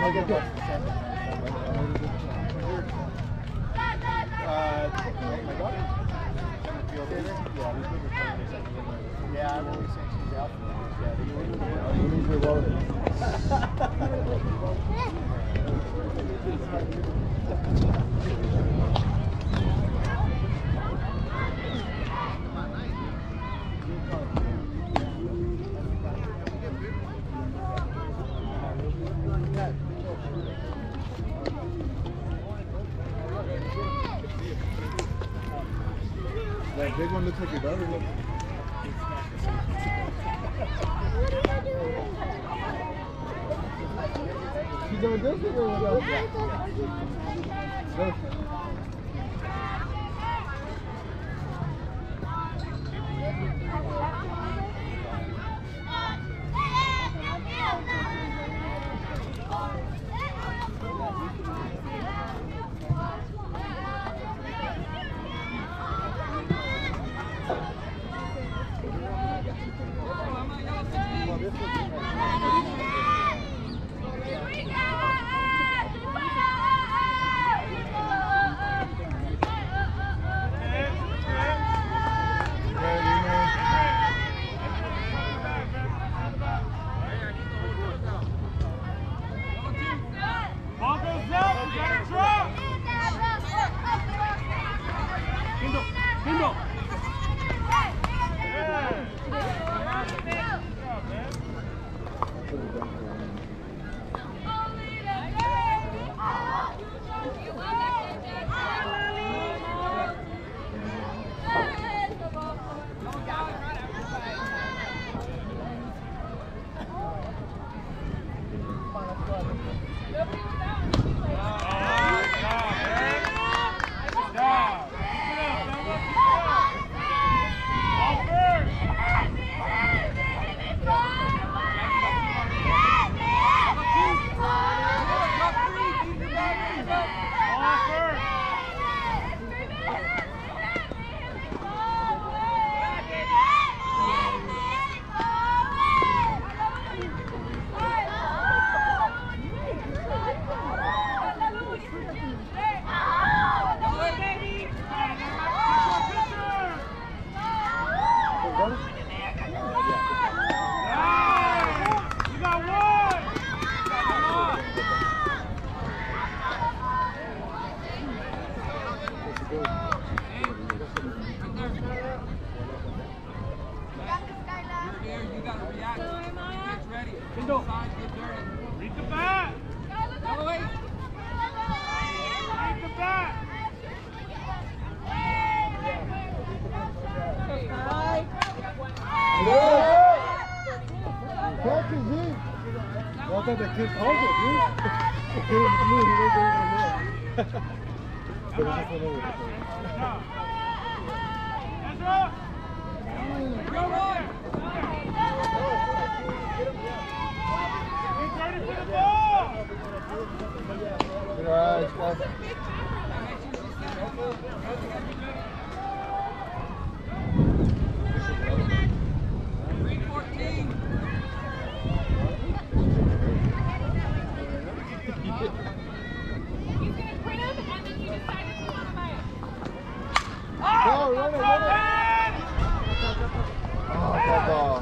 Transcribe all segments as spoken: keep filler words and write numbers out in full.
Yeah, I'm always saying she's out. That big one looks like your daughter. Look. She's doing this or what? Look. I thought the kid called it, dude. The kid was blue, he was over there. But it's just over there. Ezra! Go on! He's ready for the ball! Good eyes, guys. three fourteen. Oh, run it, run it. Oh, good ball.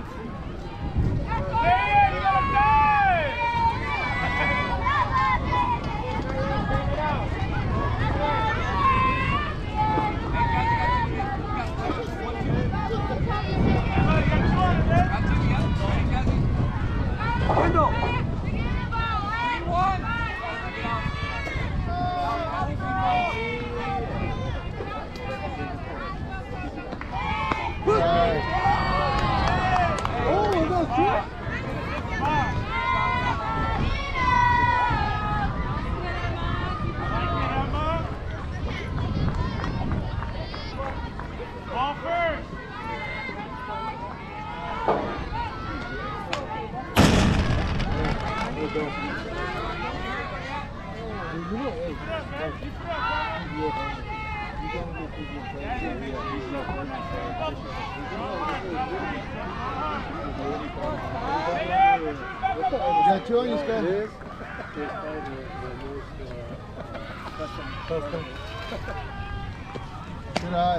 Kendall. got two on you, Scott. This is probably the, the most uh, custom. Custom. Good eye.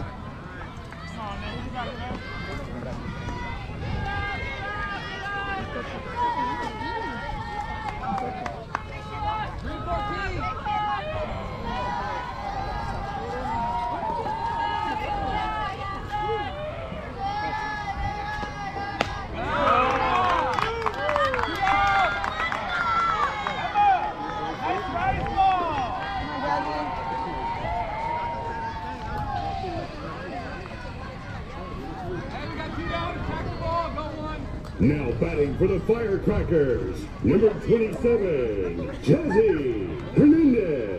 Now batting for the Firecrackers, number twenty-seven, Jesse Hernandez.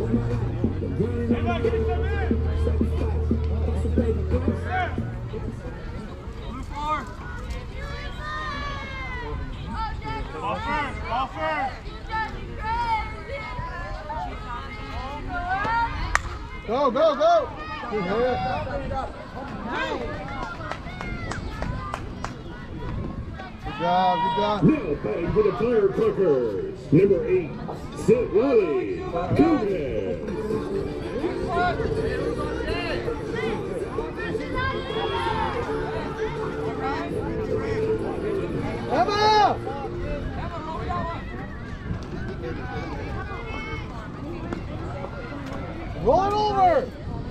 Go, go, go! Good hit. Good job, good job. Now batting for the Firecrackers, number eight, Sid Lally Gomez. Emma! Roll it over!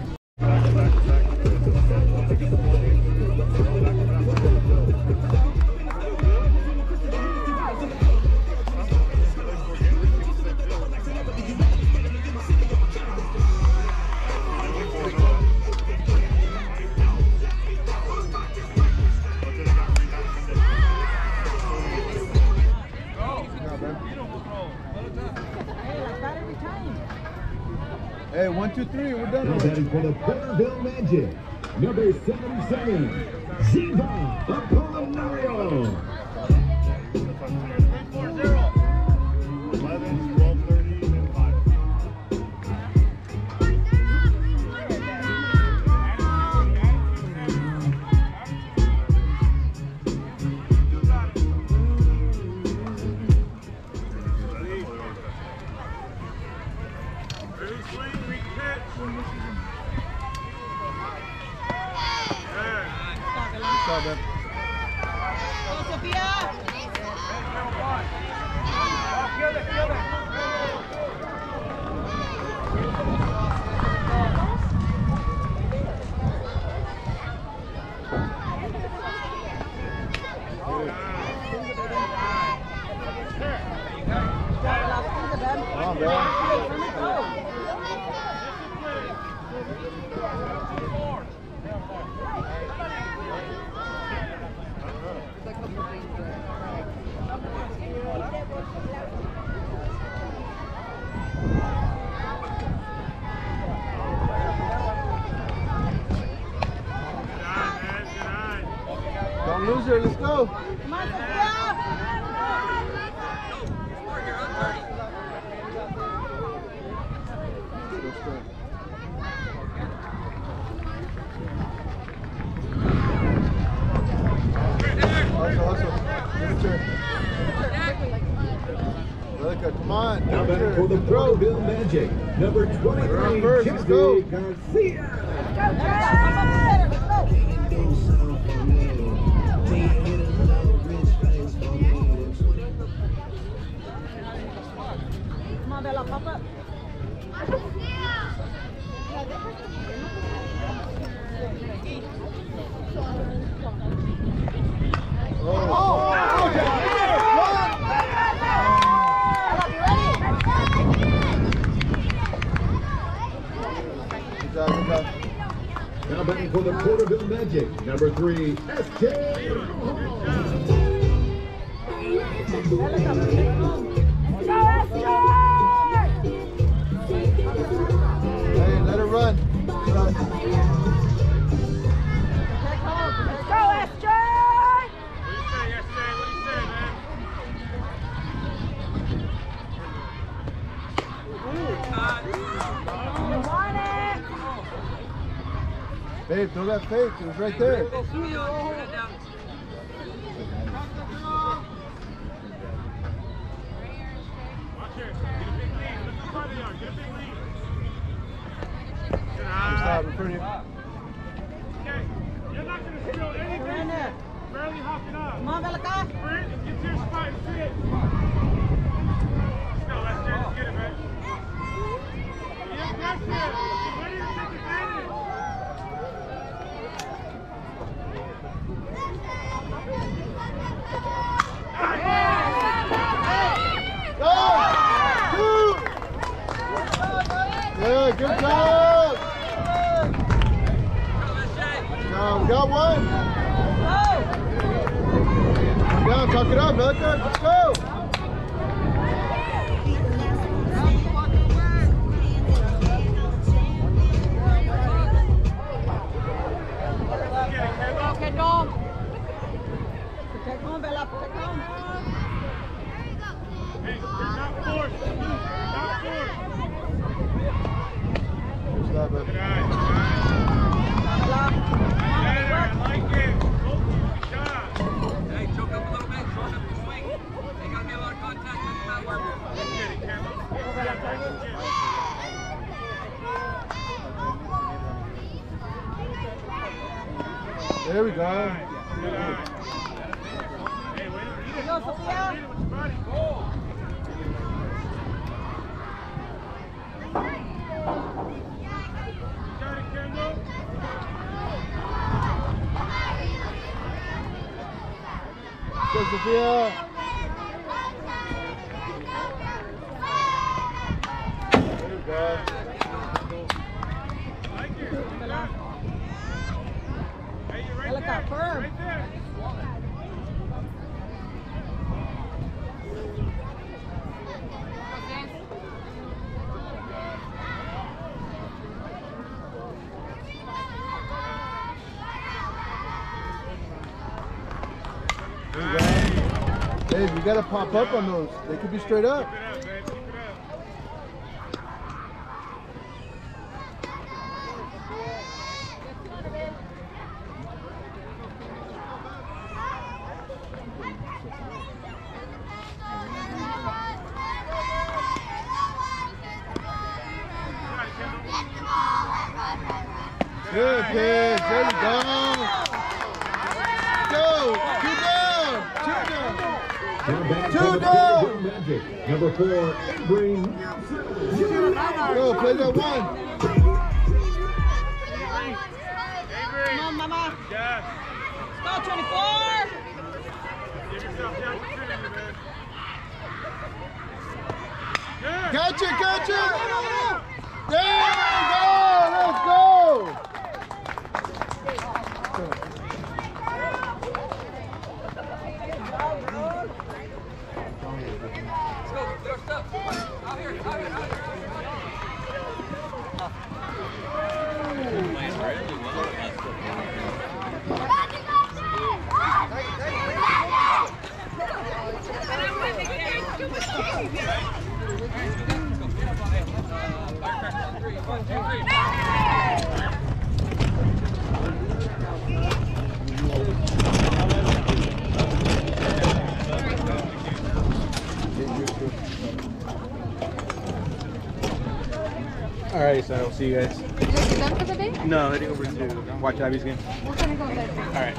Hey, one, two, three, we're done. Now batting for the Porterville Magic, number seventy-seven, Ziva Apollinario. eleven, twelve, thirty, and five. Don't lose her, let's go. Come on, Sophia! Hustle, hustle. Give it to her. Relica, come on. Now Give it to batting her. for the Good throw. Porterville Magic, number twenty-three, First, let's go. Jesse Garcia. Come on, Bella, pop up. Oh, oh, good job, good job. Now batting for the Porterville Magic, number three, S J. Hey, let her run. Run. Go, S J! You want it? Babe, throw that fake. It was right there. Stop in front of you. Okay, you're not going to steal anything. You're in there. Barely hopping up. Come on, Belica. Sprint and get to your spot and sit. Let's go, let's get it, get it, man. Be aggressive. Be ready to take advantage. Go! Two! Yeah, good job! Go, we got one. Come down, tuck it up, Belica. Let's go. Protect home. Protect home, Bella. Protect home. Hey, you're not forced. You're not forced. Good job, Good baby. eye, good eye. Bella. Better, I like it. Go, good shot. Hey, choke up a little bit, shorten up your swing. Ain't gotta be a lot of contact, doesn't matter where. Let's get it, Campbell. Let's get it, let's get it. There we go. Good eye. Hey, wait, read it. Go, Sophia. Read it with your body. Go. Got it, Kendall. Go, Sophia. There we go. Like it. Bella. Hey, you're right Bella there. got firm. Right there. Dave, you gotta pop up on those. They could be straight up. Keep it up, man. Keep it up. Good pitch. There you go. Go. Two down. Two down. Now back Two for the down. Blue Magic. Number four, Avery Nelson. Go, play that one. Come on, Mama. Yes. Go, twenty-four. Give yourself the opportunity, man. Good. Gotcha, gotcha. There we go. Let's go. Let's go, get our stuff. Out here, out here, out here. Alright, so I'll see you guys. You guys are done for the day? No, heading over to watch Abby's game. We're gonna go there. Alright.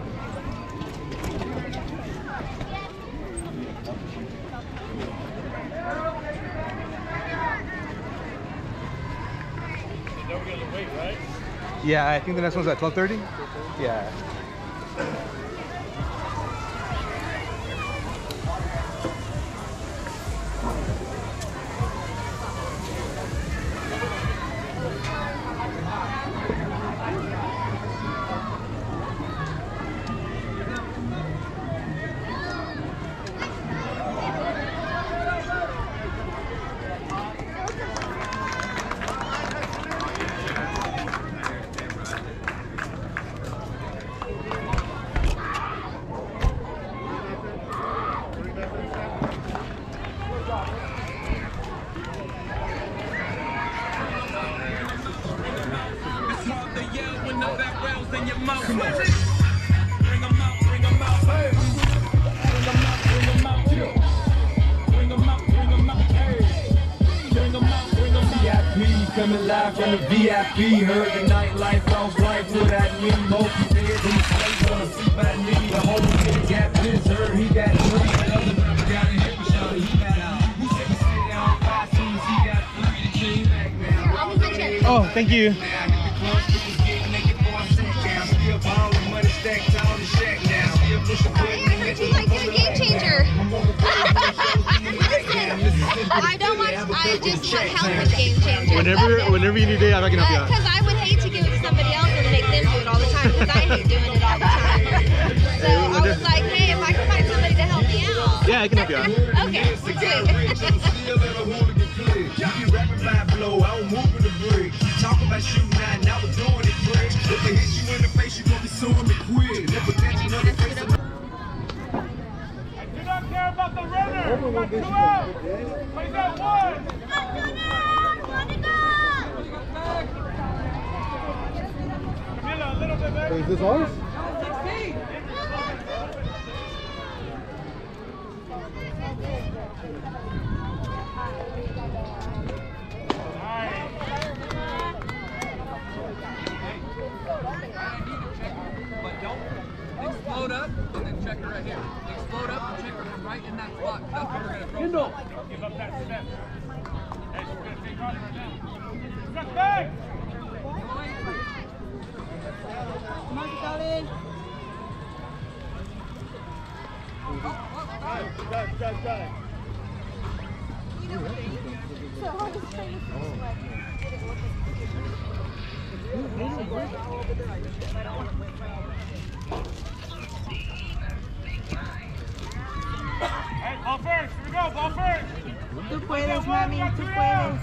Don't get to wait, right? Yeah, I think the next one's at twelve thirty? Yeah. 'em out, bring 'em out, bring 'em out, bring 'em out, hey. Bring 'em out, bring 'em out, yeah. Bring 'em out, bring 'em out, hey. Bring 'em out, bring 'em out. V I P coming live from the V I P. Heard the nightlife, lost life without me. Multi dead in the place on a seat by me. The whole kid got this, heard he got three. Another brother got a hip shot, he got out. He said he sit down five soon as he got three. The king back now. I'll move my chair. Oh, thank you. Hey, I heard you like doing Game Changer. Listen, I don't want, I just want help with Game Changer. Whenever, whenever you need it, I can help you out. Because I would hate to give it to somebody else and make them do it all the time, because I hate doing it all the time. So I was like, hey, if I can find somebody to help me out. Yeah, I can help you out. Okay, Talk about shooting now, now we're doing it quick. If they hit you in the face, you gonna be suing me quick. Never catch another face. I do not care about the runner. We got two out. But he's got one. Camila, a little bit better. Is this ours? But don't explode up and then check her right here. Explode up and check her right in that spot. That's where we're going to throw. Give up that step. Hey, she's going to take on right now. Step back. Come on, Colin. Got it, got it, got it. Hey, ball first. Here we go. Ball first. Tú puedes, mami, tú puedes.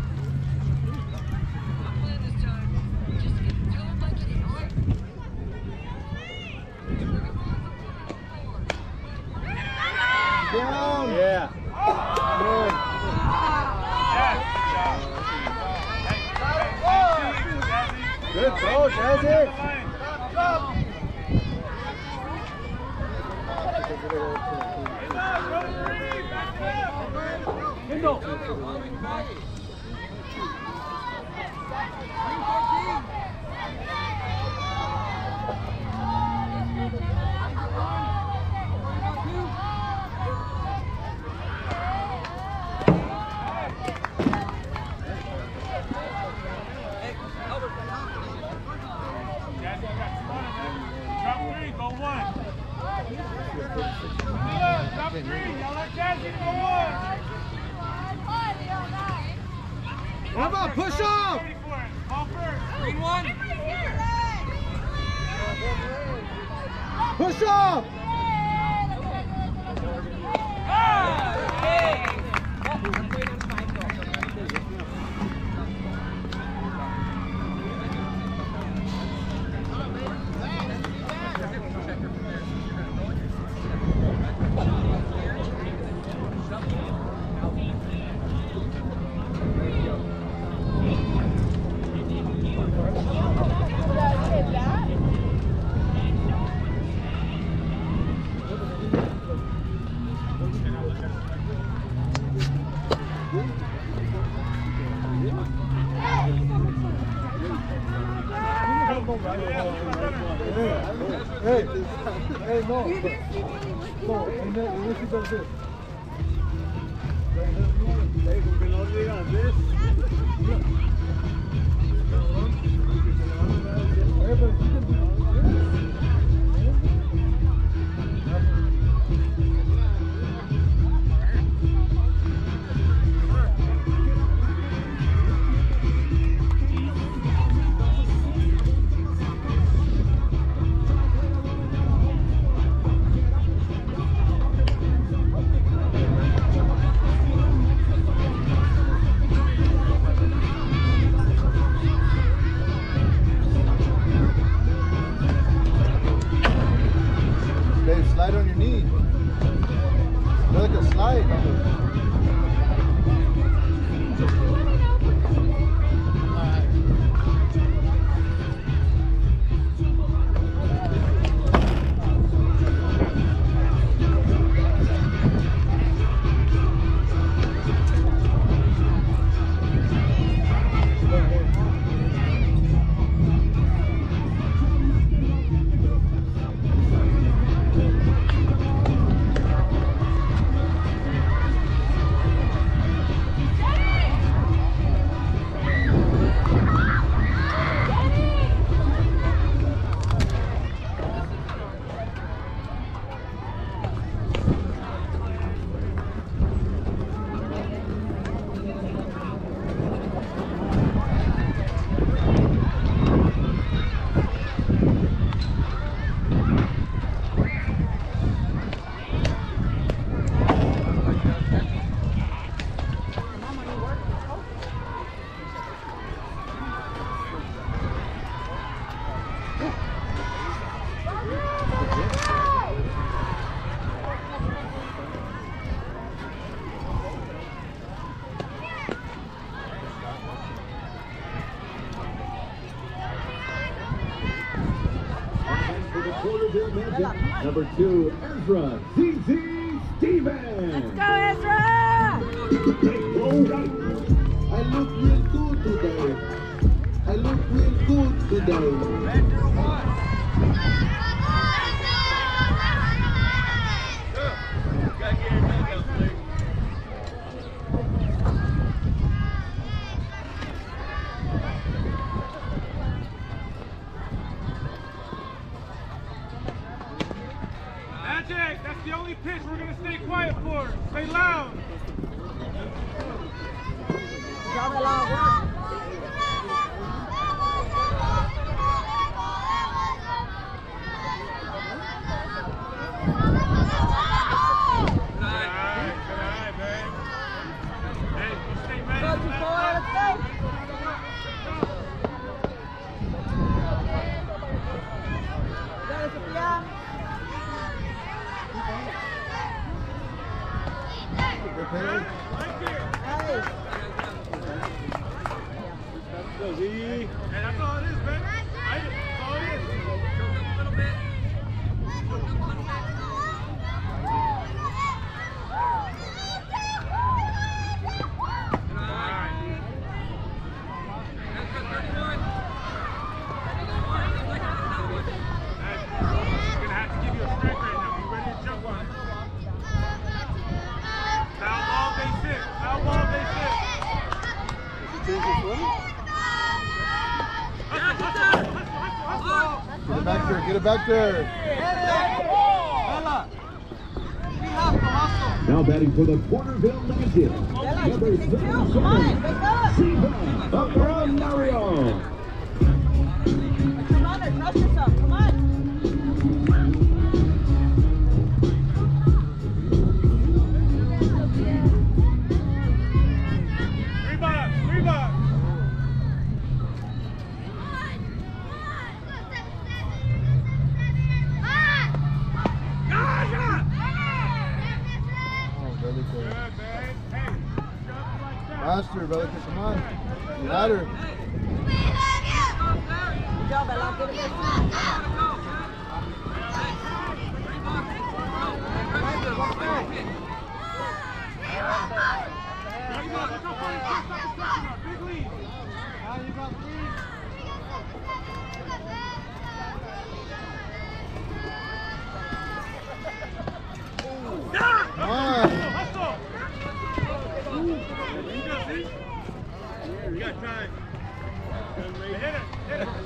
Down. Yeah. Good. Good throw, Jazzy. Drop three, go one. Drop three, y'all let Jazzy go one. How about push off? Ready for it. Ball first. Green one. Push off. Hey, hey, no. No, and then and then she does this. Hey, porque no digas this. Hey, but she can do this. Magic. Number two, Ezra Z Z Stevens. Let's go, Ezra! All right. I look real good today. I look real good today. Magic, that's the only pitch we're gonna stay quiet for. Stay loud. Job a lot of work. Go to four, let's go. Dale, Sofía. Hey. Hey, that's all it is, man. That's all it is. Get it back there, get it back there. Now batting for the Porterville Magic. Bella, Number you can take two. Come on, seven, wake up. Siva Abramario. Come on, trust yourself. Come on. Rebound, rebound. Master, brother, come on. Get at her. Good job, Bella. Give it this. Big lead. Now you got three. Come on. Hustle. You got time. Hit it, hit it.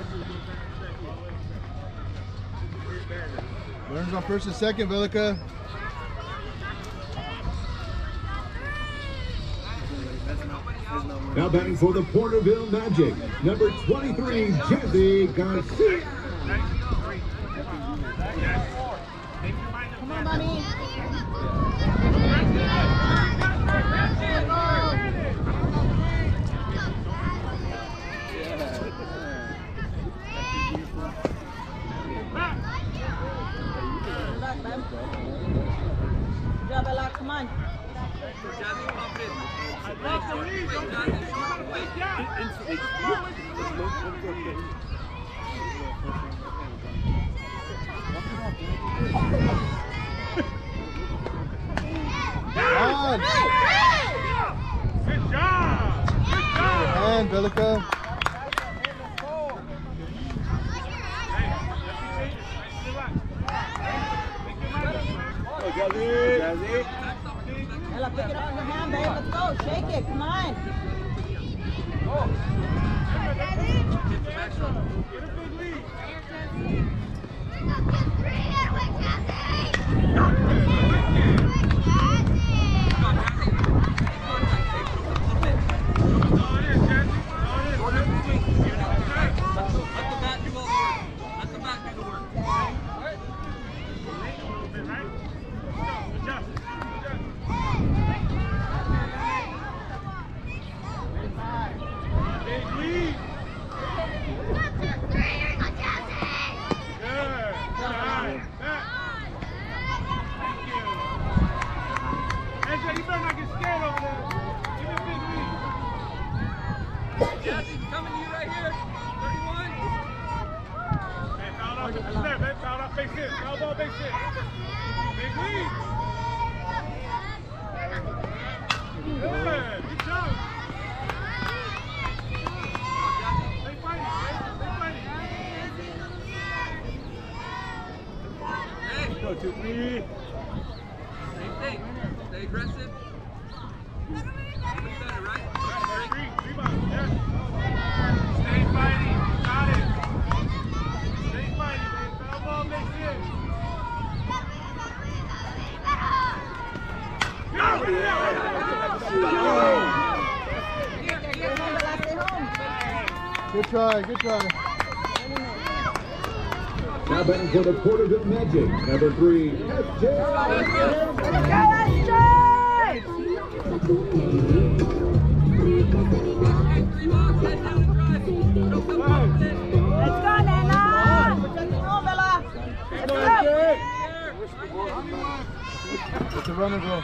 Burns on first and second, Velica. Now batting for the Porterville Magic. Number twenty-three, Jazzy Garcia. Come on, mommy. Good job, Bella. Come on. On. Good job. Good job. And Velica. Bella, pick it up in your hand, babe. Let's go. Shake it. Come on. Get a big lead. You better not get scared of Big lead. Good. Good job. Stay fighting, stay fighting. Go two, three. Same thing. Stay aggressive. Better, right? Three, rebound, yes. Stay fighting. Got it. Stay fighting, man. Foul ball makes it. Go! Good try, good try. Now batting for the Porterville Magic, number three, S J. Let's go, Nana! Come on, Bella! Let's go! It's a runner goal.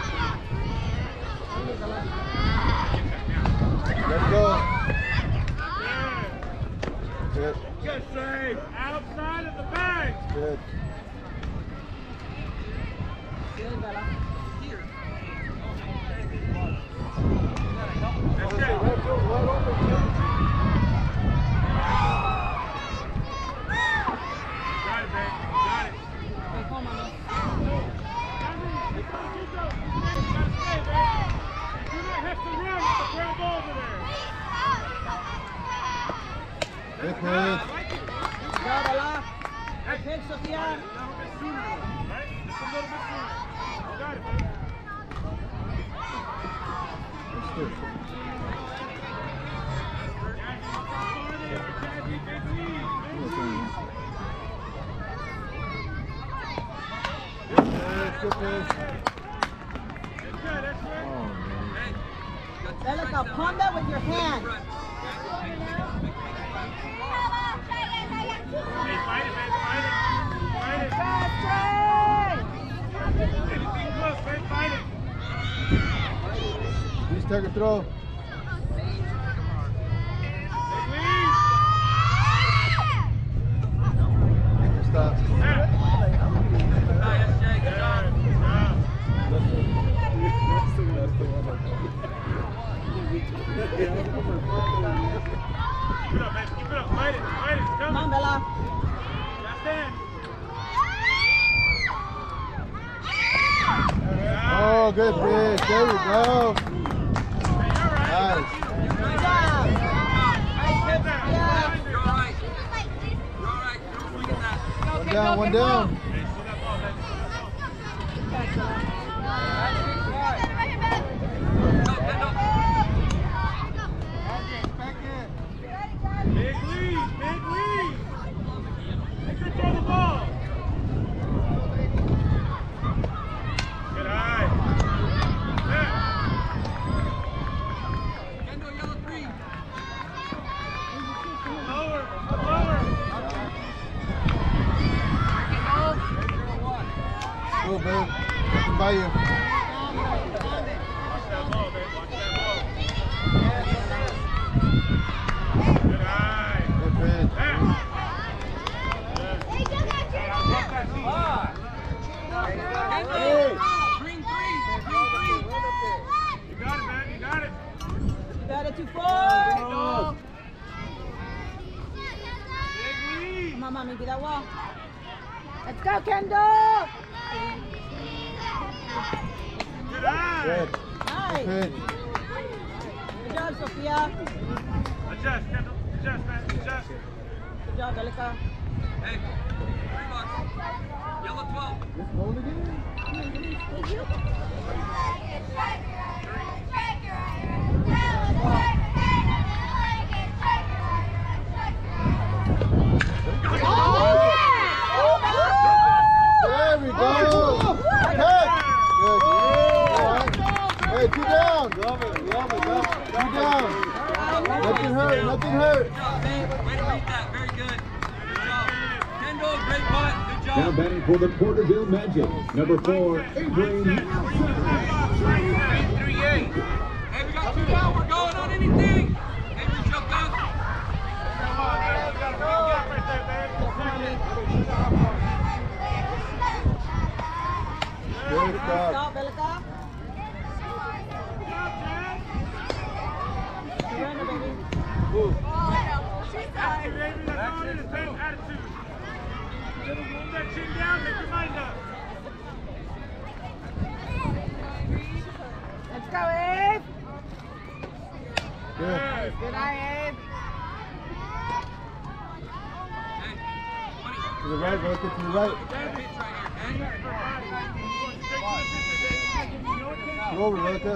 Let's go. Good. Good save. Outside of the bag. Good. Good, Bella. That's it. Got it, man. Got it. Okay, come on, Mama. You might have to run with the ground ball over there. Good pitch. Go, Bella. Good pitch, Sophia. Now a bit sooner, right? Just a little bit sooner. You got it, man. Good pitch. Bella, go palm that with your hand. Hey, fight it, man. Fight it. Fight it. Anything close, man. Fight it. Please take a throw. Big lead. Stop. Yeah. Nice, Jay. Good job. That's the one. Keep it up, man. Keep it up. Fight it. Fight it. It's Come coming. on, Bella. Just in. Oh, good pitch. There we go. Hey, you're right. Nice. Good job. Nice pitch, Sophia. You're all right. You're all right. Don't forget that. One down, one down. Hey, see that ball, man. Go, Kendall. Big lead. Big lead. Make sure you throw the ball. Good eye. Yeah. Kendall, yellow three. Lower. Lower. Go, babe. Nothing by you. Watch that ball, man. Watch that ball. Good eye. Good pitch. Yeah. Kendall. Green three. Green three. You got it, man. You got it. You got it, two four. Big lead. Come on, Mommy, get that wall. Let's go, Kendall. Good eye. Good. Nice. Pitch. Good job, Sophia. Adjust, Kendall. Adjust, man. Adjust. Good job, Belica. Hey, three bucks. Yellow twelve. Let's go again. There we go. Good. Good. Hey, two down. Two down. Nothing hurt. Nothing hurt. Good job, babe. Way to beat that. Very good. Good job. Kendall, great putt. Good Now job. batting for the Porterville Magic, number four, Avery. three eight. Hey, we got two down. We're going on anything. Hey, we jump out. Come on, man. You got a big gap right there, man. Stop, Bella, stop. Surrender, baby. Attitude, baby. That's all it is, baby. Attitude. Hold that chin down, make your mind up. Let's go, Abe. Good. Good eye, Abe. To the right, Roka, to the right. Go over, Roka.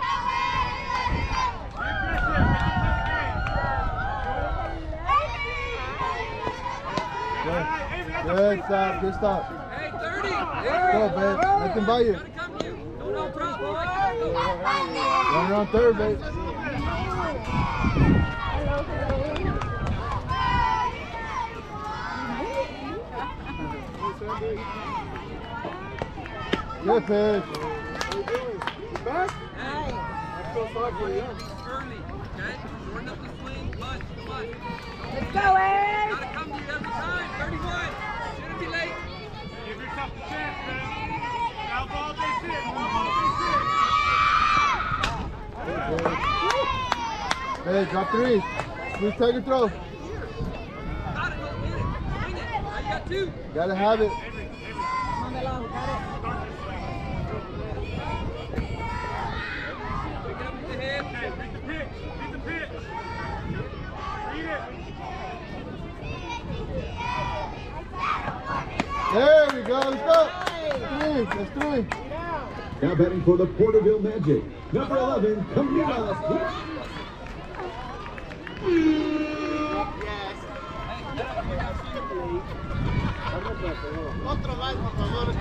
Good. Good stop, good stop. Hey, thirty! Go, babe. Let them buy you. Gotta come to you. Don't all pro, boy. Run around third, babe. Good pitch. Back? Hey, I'm so sorry for you. early, okay? Shorten up the swing, punch, punch. Let's go, Abe. Gotta come to you every time. thirty-one. Shouldn't be late. Give yourself a chance, man. Now ball base hit. Now ball base hit. Hey, drop three. Smooth tiger throw. Got it, let's get it. Swing it. Now you got two. Gotta have it. Come on, Bella, we got it. Pick it up with the hip. Okay, read the pitch. Read the pitch. Read it. There we go. Let's go. Three. That's three. Now batting for the Porterville Magic, number eleven, Camila. Otro más, por favor.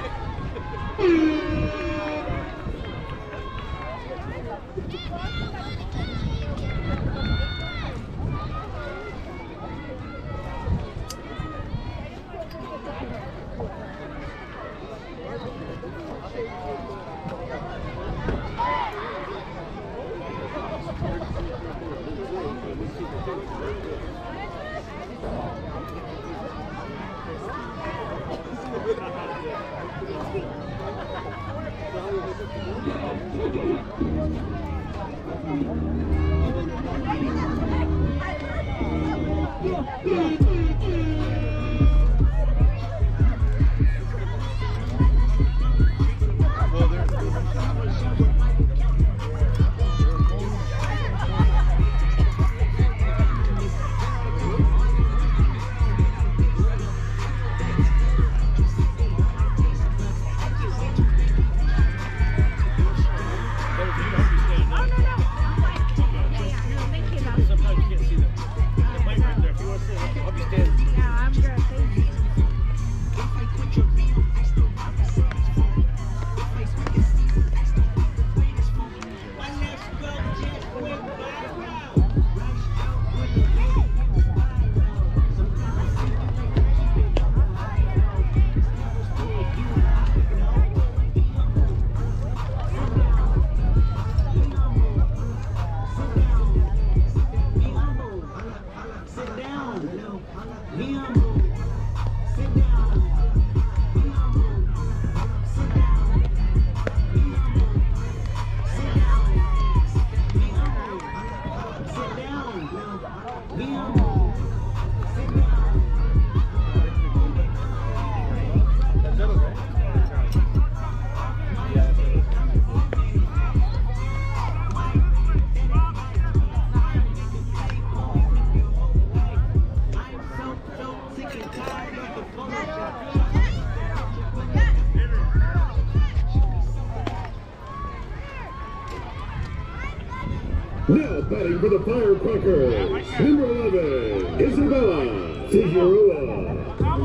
Now batting for the Firecrackers, number eleven, Isabella Figueroa.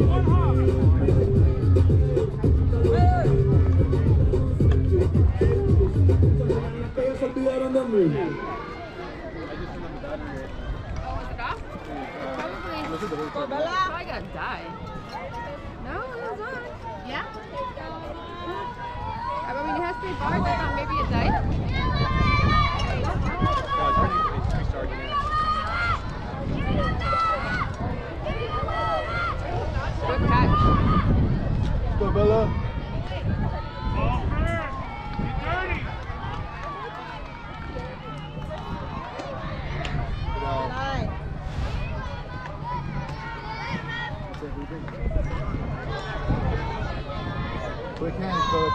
Go, Bella. I gotta die. No, it was on. Yeah? I mean, it has three bars. I thought maybe it died. Good catch. Go, Bella. Ball first.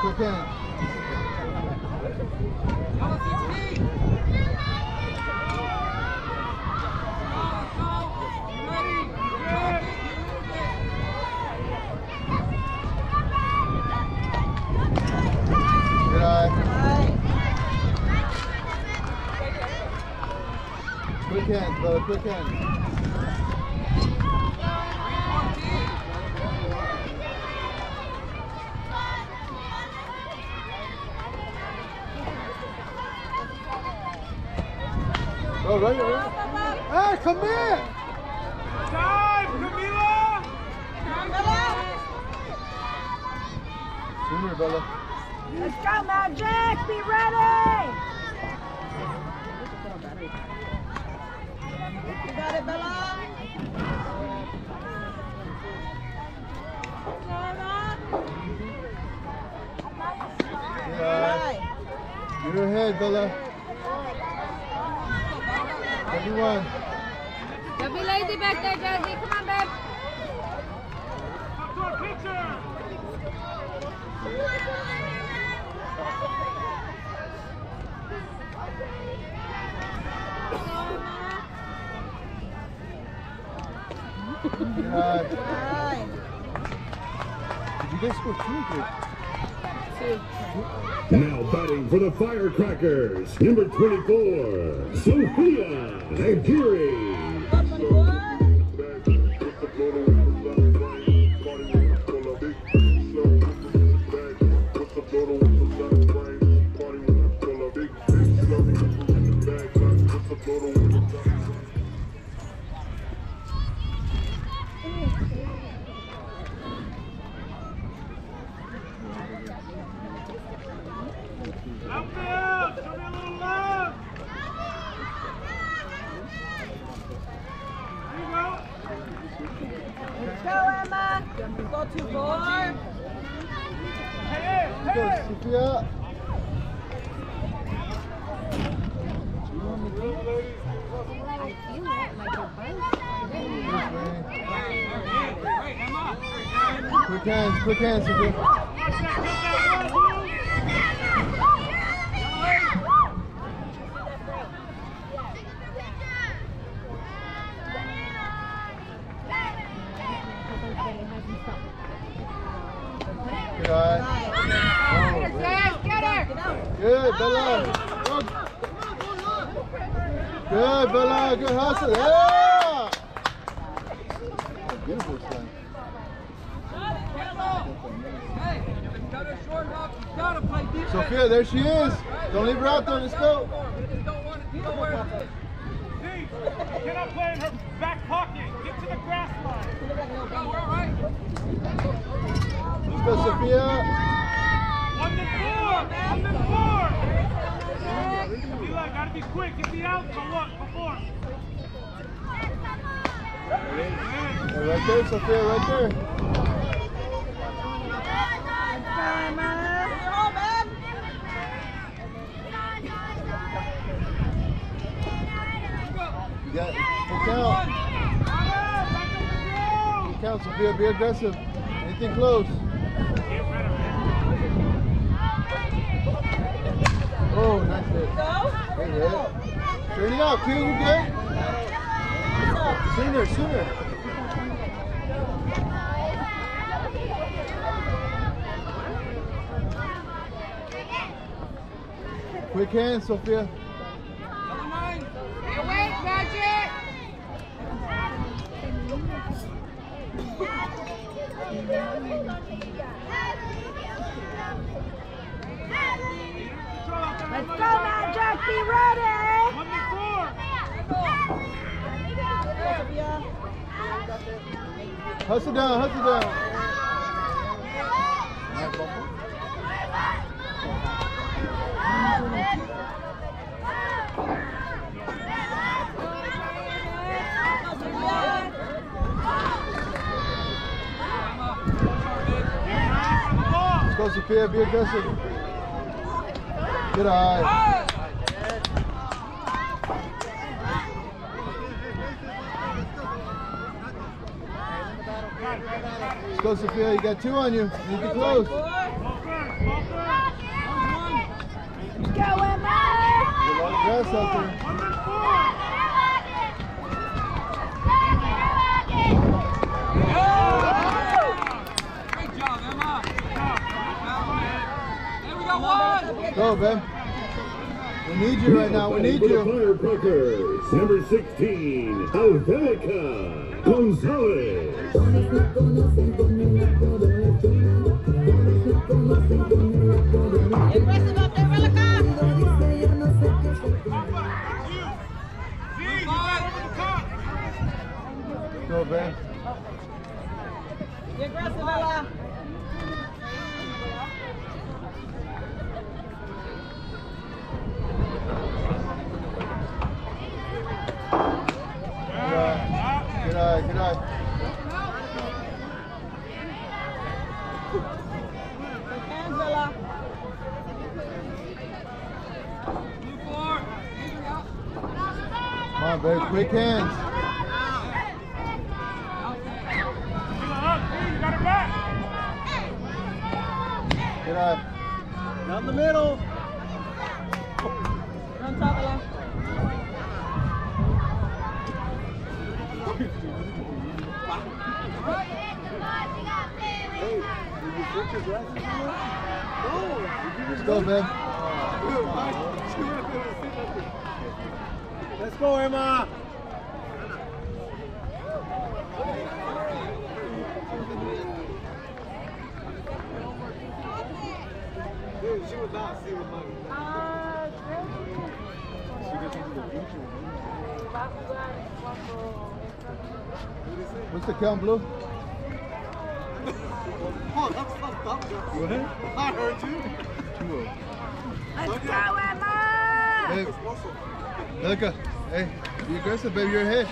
quick hands. Good eye. Quick hands, brother, quick hands. Oh, right, right. Hey, come here! Time, Camila! Sooner, Bella. Let's go, Magic! Be ready! You got it, Bella? Yeah. Get her head, Bella. Everyone. Don't be lazy back there, Josie. Come on, babe. Up to our pitcher! Yeah. Did you guys score two or three? Now batting for the Firecrackers, number twenty-four, Sophia Aguirre. Outfield! Show me a little love! There you go! Let's go, Emma! Go too far! Hey, Go, hey! Sophia. Quick hands, quick hands, Sophia. Good eye. Good, Bella. Good. Good, Bella. Good hustle. Yeah. Beautiful son. Sophia, there she is. Don't leave her out there. Let's go. Steve, you cannot play in her back pocket. Get to the grass line. Let's go, Sophia. On the floor! On the floor! Eli, gotta be quick. Get the out. So what? Before. Yeah, right there, Sophia, right there. You got full count. Full count, Sophia. Be aggressive. Anything close. Oh, nice hit. Great hit. Straighten it out, Q. You good? Sooner, sooner. Quick hands, Sophia. Awake, Magic! Let's go, Magic! Be ready! On the floor! Hustle down, hustle down. Let's go, Sophia. Be aggressive. Good eye. Let's go, Sophia. You got two on you. You need to close. Ball first, ball first. pass out there. Great job, Emma. There we go, one. Go, Ben. We need you right now. We need For the you. Firecrackers, number sixteen, Angelica Gonzalez. Aggressive up there, Relica. Go, Ben. Be aggressive, Ella. Good eye, good eye. Good hands, Ella. Blue four. Come on, babe. Quick hands. Good eye. Down the middle. Run top, Ella. Let's go, Ben. Let's go, Emma. Dude, she would not see with money. What's the count, Blue? Oh, that's fucked up, Joe. I heard you. Let's go, Emma. Hey, Elica, hey, be aggressive, baby. You're ahead.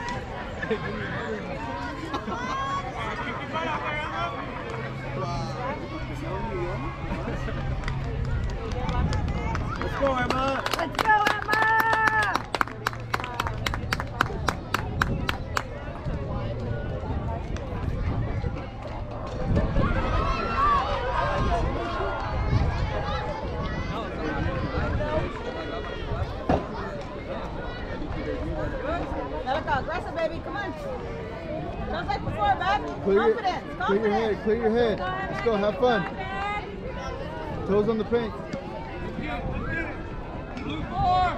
Let's go, Emma. Let's go, Emma. Relica, aggressive, baby. Come on. Just like before, back. Clear your, Confidence. clear your Confidence. head. Clear your head. Let's go. Have fun. Toes on the paint. Blue four.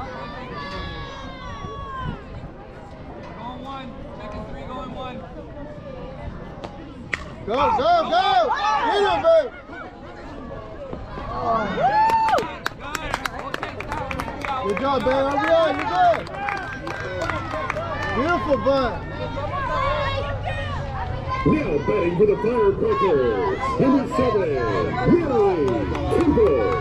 Going one. Second three, going one. Go, go, go! Get him, babe! Good job, babe. R B I, you're good. Beautiful bunt. Now batting for the Firecrackers, number seven, Lily Campos.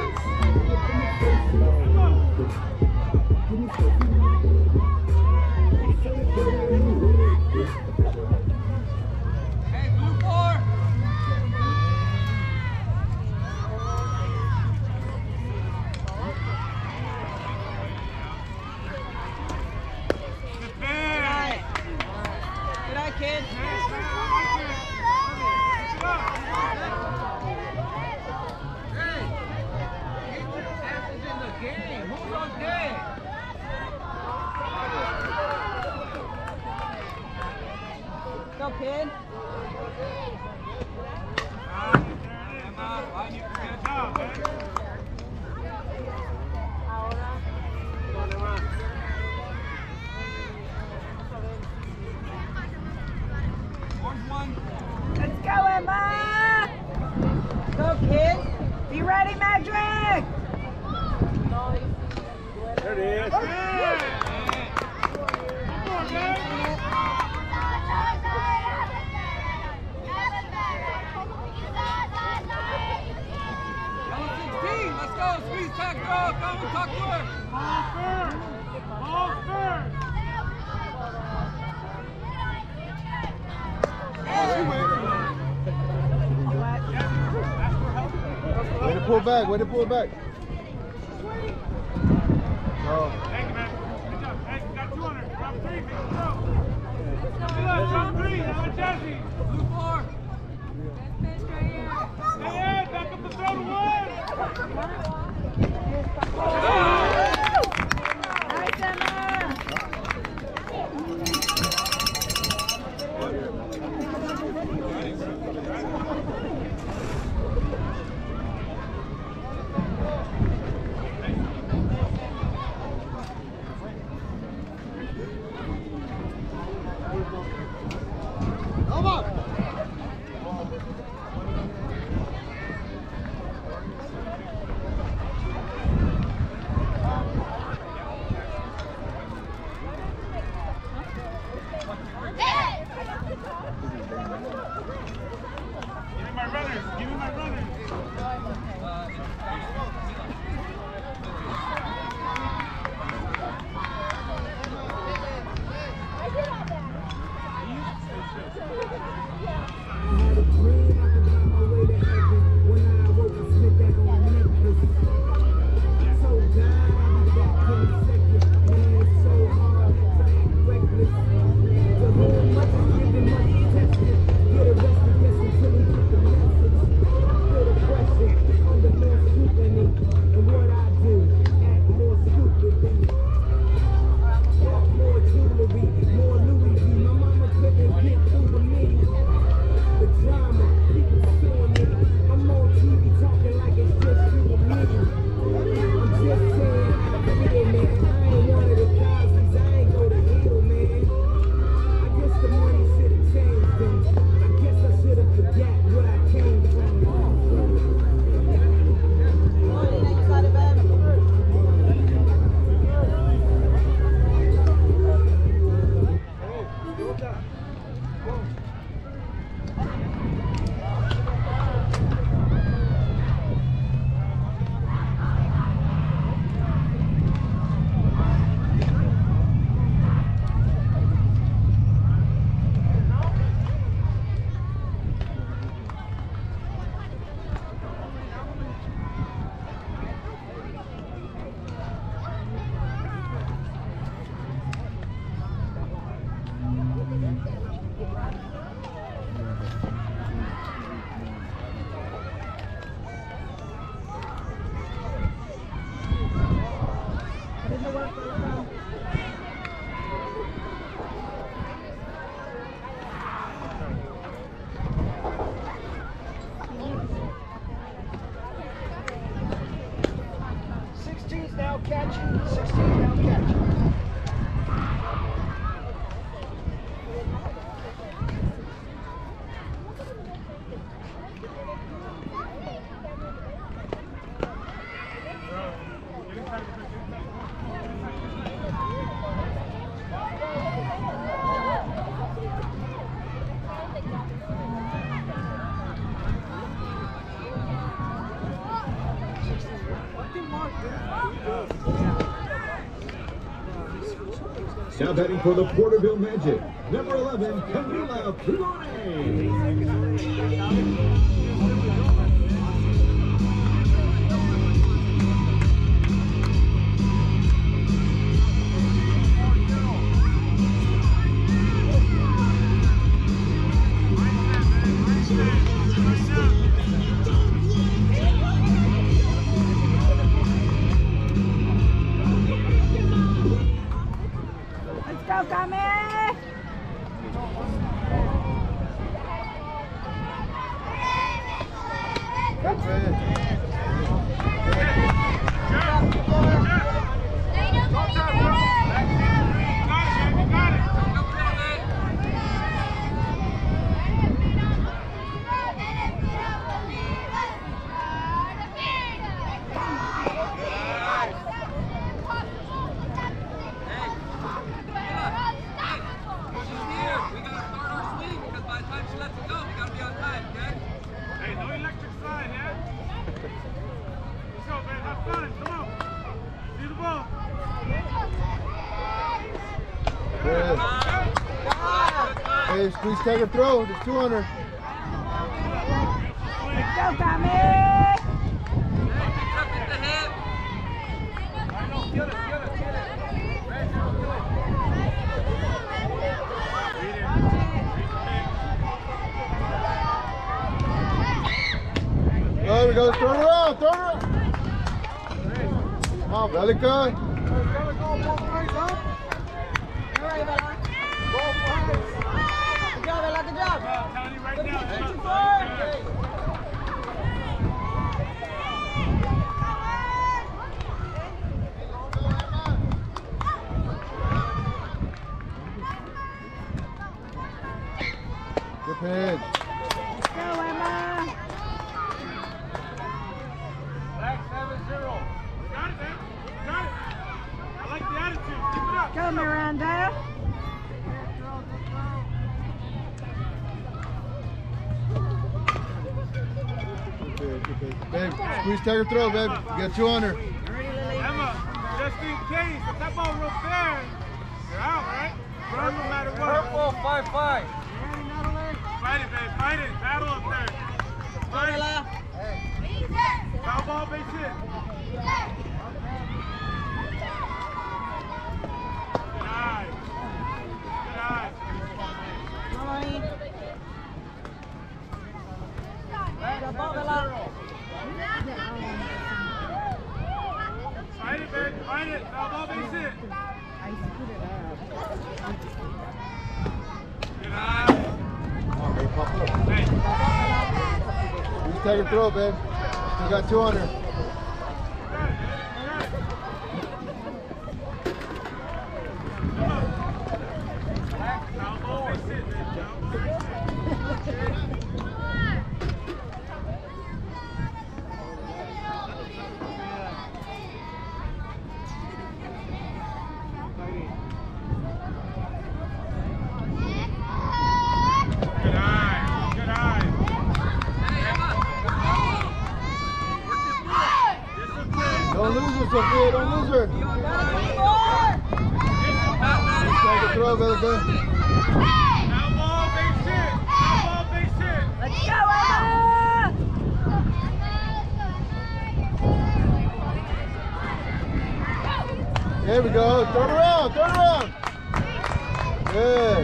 Hey, blue four. Good eye, kid. Go, kid. Let's go, Emma! Go, kid. Be ready, Magic! There it is. Let's go, squeeze, tack, girl, come and talk to her. Ball first. Ball first. Way to pull back. Way to pull back. Oh. Thank you, man. Good job. Hey, you got two hundred. Drop three. Go. Drop three. Now it's Jesse. Blue four. Stay in. Back up the throw to one. Now batting for the Porterville Magic, number eleven, Camila Flores. Let's go, Kame! Hey, no electric slide, yeah? Let's go, man. Have fun. Come on. See the ball. Good. Hey, squeeze, tag, or throw. There's two hundred. Let's go, Kame! There we go. Throw it around. Throw it around. Come on, Belica. All right, Bella. Good job, Bella. Good job. Tony, right now. Two, four. Good pitch. Let's go, Emma. Black seven zero. Got it, man. Got it. I like the attitude. Keep it up. Go, Miranda. Good pitch, good pitch. Babe, squeeze, tag, or throw, babe. You got two hundred. Emma, just in case, if that ball real fair, you're out, right? Run no matter what. Purple, five, five. Fight it, babe. Fight it. Battle up there. Fight it. Foul ball, base hit. Good eye. Good eye. Go, Bella. Fight it, babe. Fight it. Foul ball, base hit. Good eye. Hey. Squeeze, tag, or throw, babe. Still got two hundred. Foul ball, base hit, babe. Foul ball, base hit. Good eye. Good eye. Don't lose her, Sophia. Don't lose her. Squeeze, tag, or throw, Belica. Foul ball, base hit. Foul ball, base hit. Let's go, Emma! There we go. Turn around. Turn around. Good.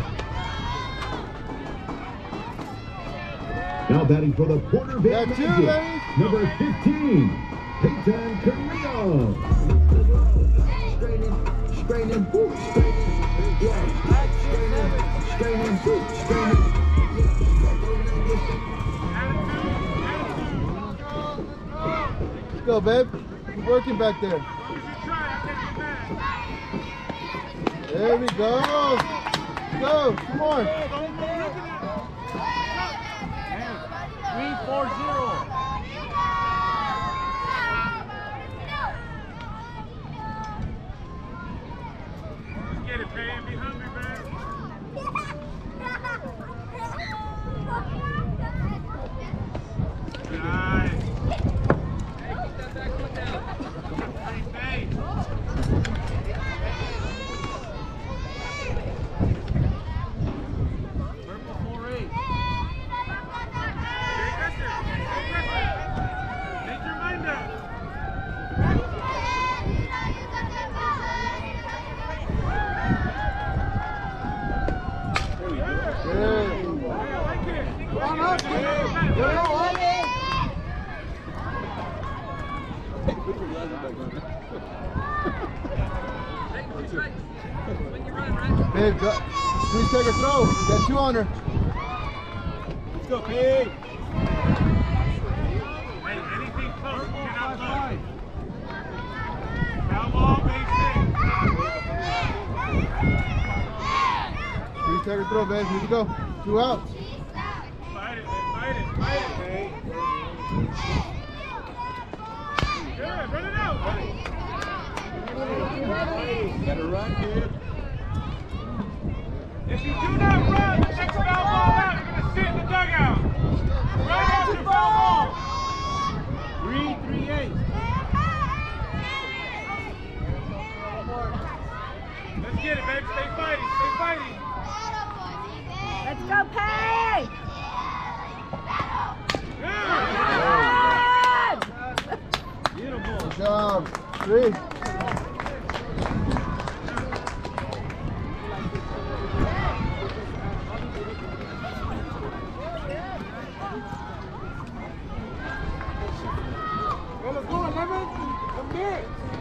Now batting for the Porterville Got two, Magic, baby. number fifteen, Peyton Carrillo. Straining, straining, woo, straining, yeah. Straining, straining, woo, straining. Let's go, babe. Keep working back there. There we go. Let's go. Come on. Three, four, zero. Get it, man. Be hungry, man. Nice. Hey, hey. closer. Babe, go. Please take a throw. You got two on her. Let's go, Pete. Hey, anything close, you cannot look. Foul ball, basic. Please take a throw, babe. Here we go. Two outs. Fight it, man. Fight it. Fight it, man. Good. Run it out. Gotta run, kid. If you do not run, you take the foul ball out. You're going to sit in the dugout. Right after foul ball. Three, three, eight. Let's get it, baby. Stay fighting. Stay fighting. Let's go, Pay! Good. Good job. Three. Let's go, eleven. Come here.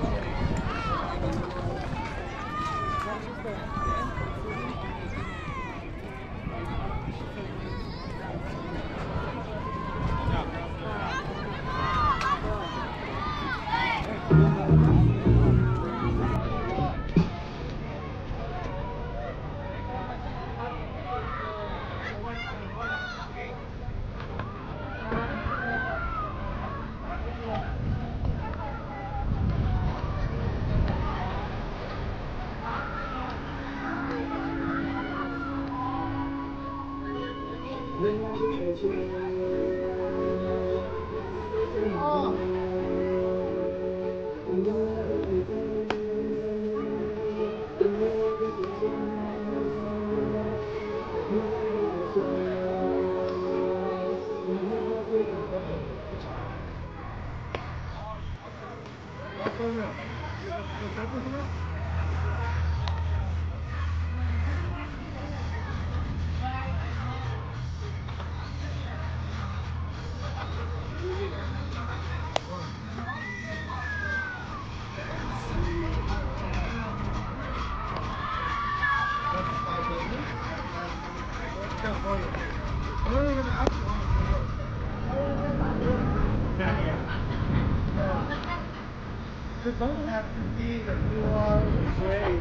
It doesn't have to be that you are great.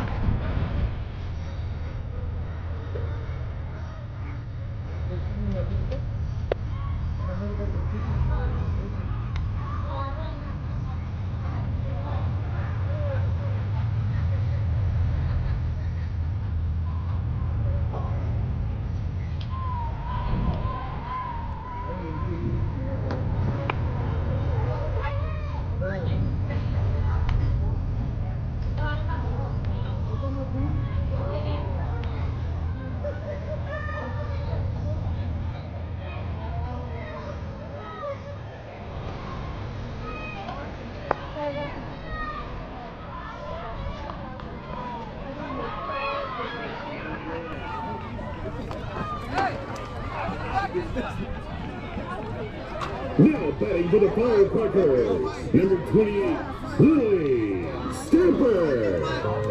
Now batting for the Firecrackers, number twenty-eight, Lily Stamper.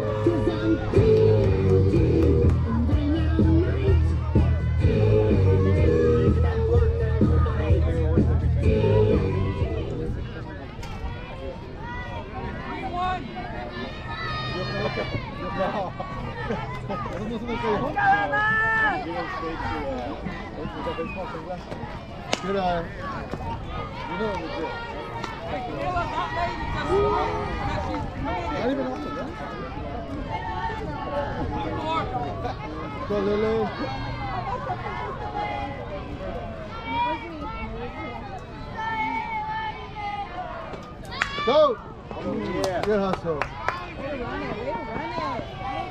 Good eye. You know it was Not even on it, right? Go, Lily. Go! Yeah. Good hustle. Way to run it, way to run it.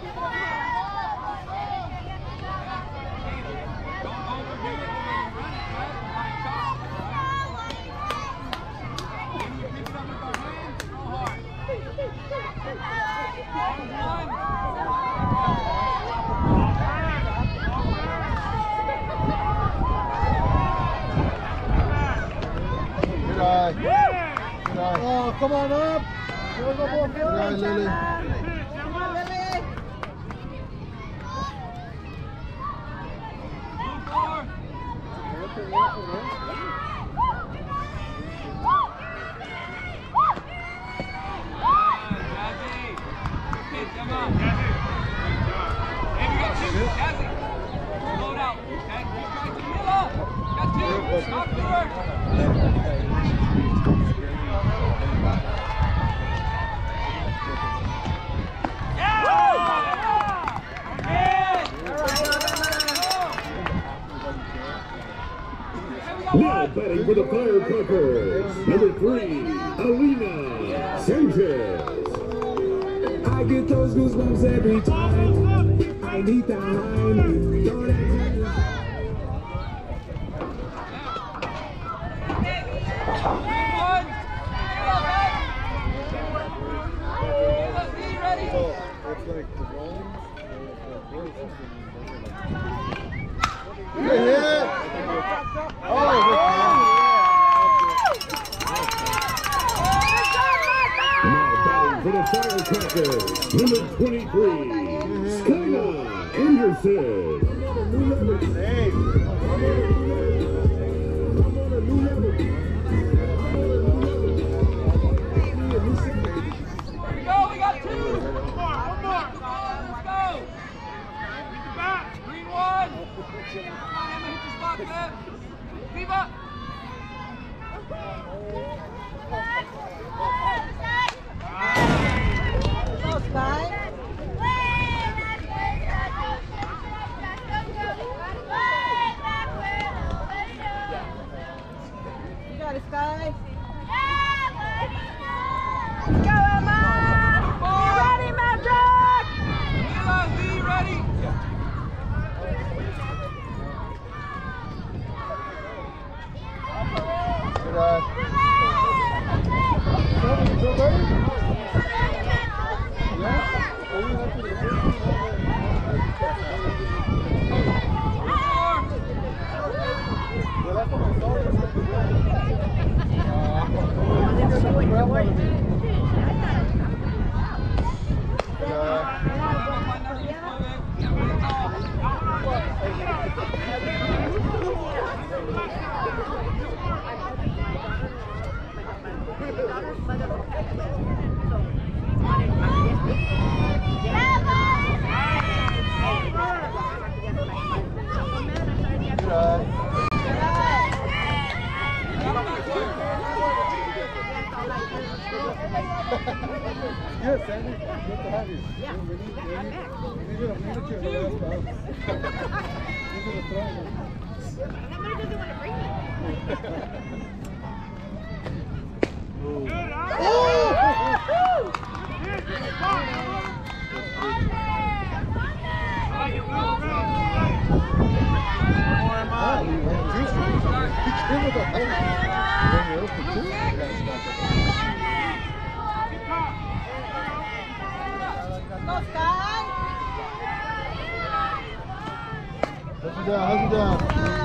Good eye. Good eye. Oh, come on up. Good eye, Lily. Now batting for the Firecrackers, number three, Alina Sanchez. I get those goosebumps every time. I need that line. Throw that For the Firecrackers, number twenty-three, Skylar Anderson. Hey. Go, we got two. One more, one more. Come on, let's go. Green one. Come on, Emma, hit your spot, man. Viva. Go, Sky. You got it, Sky. Let's go, Emma. You ready, Magic? Mila, V, ready? Good eye. Yes, Sandy. Good to have you. Yeah. We need, we need, we need, we need, we need you in the last house. These are the throws. Somebody doesn't want to bring me. Good, huh? Oh! Go, Sky. Hustle down, hustle down.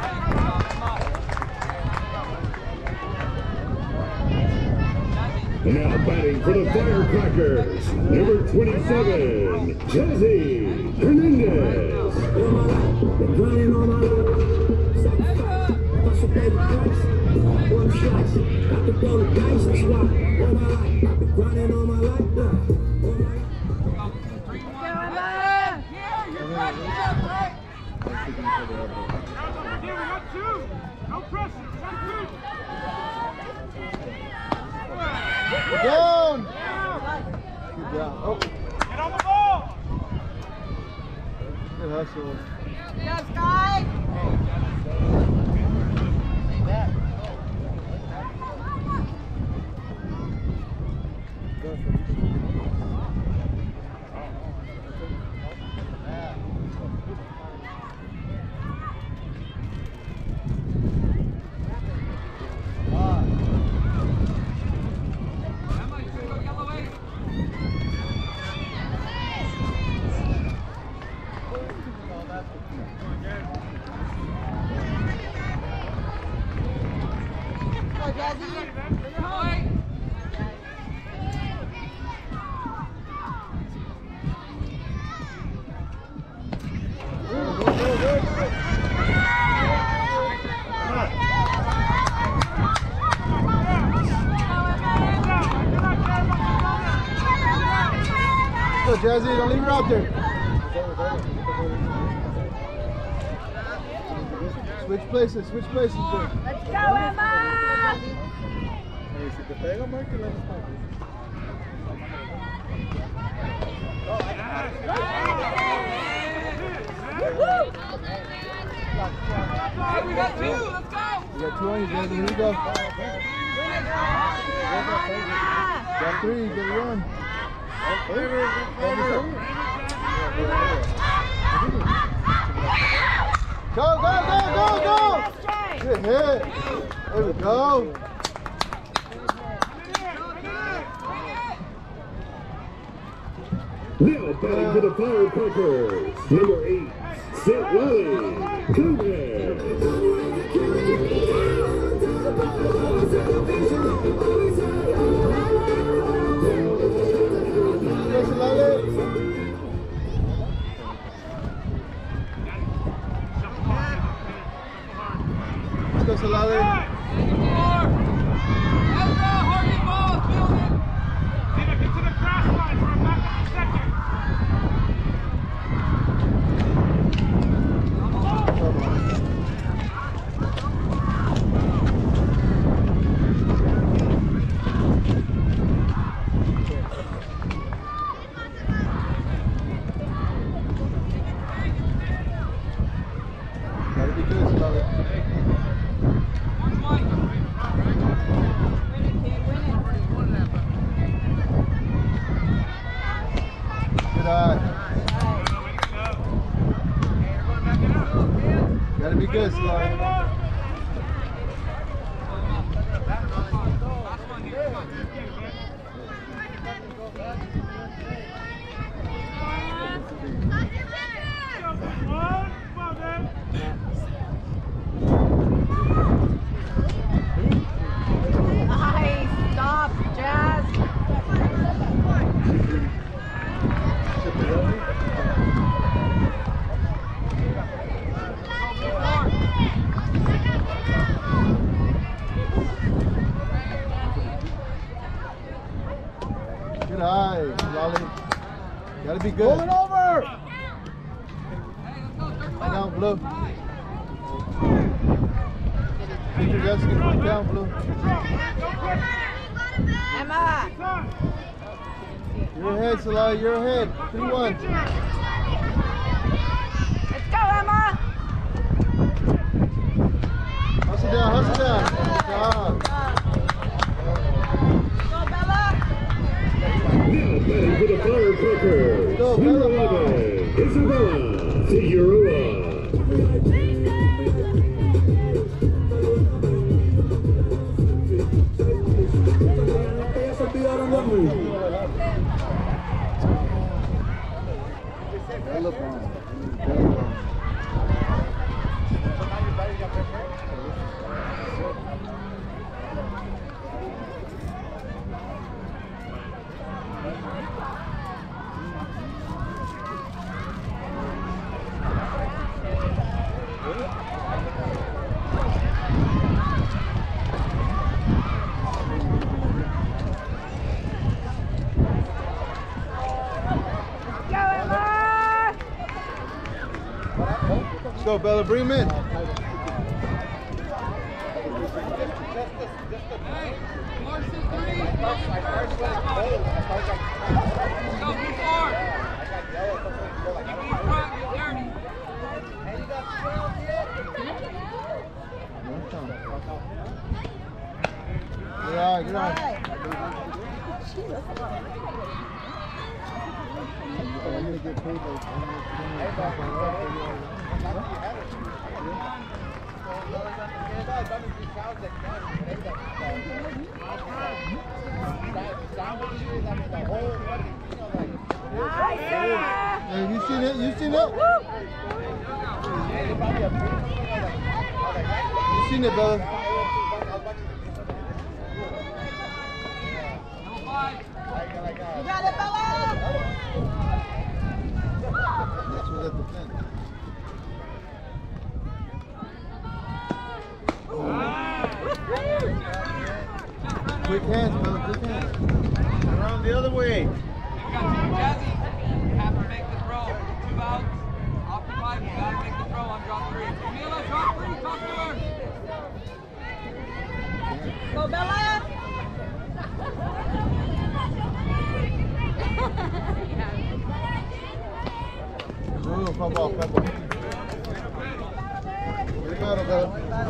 Now batting for the Firecrackers, number twenty-seven, Jazzy Hernandez. Running on my life. Hustle, baby, dice. One shots. Got to blow the dice. That's why. All my life. I've been grinding all my life. All my life. We got two. No pressure. We got two. Down. Keep down. Oh. Get on the ball. Good hustle. Go, Sky. Jazzy, don't leave her out there. Switch places, switch places. There. Let's go, Emma! Hey, si te pega, Michael, let us know. Hey, we got two. Let's go. You got two on you, Jazzy. Here you go. Got three, you get one. Go, go, go, go, go! Good hit. There we go. Now batting for the Firecrackers, number eight, Saint Willie Gomez. Let's go, Salale. Gotta be good, Slide. Nice. Stop, Jazz. Good eye, Lolly. Gotta be good. Rolling over! Lie down, Blue. Keep your desk and lie down, Blue. Emma. You're ahead, Salai. You're ahead. three one. Let's go, Emma. Hustle down, hustle down. Good job. Now batting for the Firecrackers, Go, number Bella. eleven, Isabella Figueroa. Bella Brown. Bella Brown. Let's go, Bella. Bring him in. Good eye, good eye. I'm gonna get paid like Hey, you seen it? You seen it? You seen it, Bella? You got it, Bella. This was at the fence. Quick hands, Bella, quick hands. Around the other way. Jazzy. front ball, front ball. Way to go, Bella.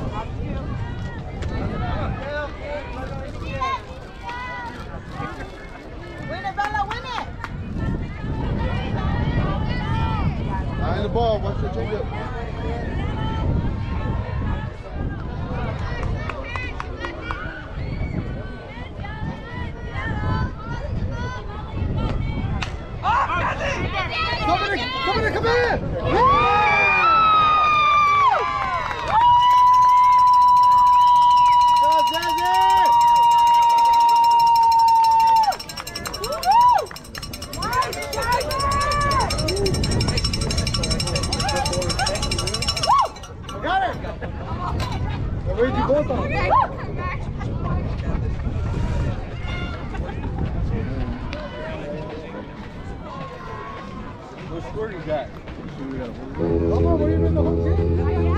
Win it, Bella, win it! Eye on the ball, watch the change up. Somebody, somebody come in! Go, Jazzy! Got it! Where'd you both on? What score you got? Come on, were you in the whole game?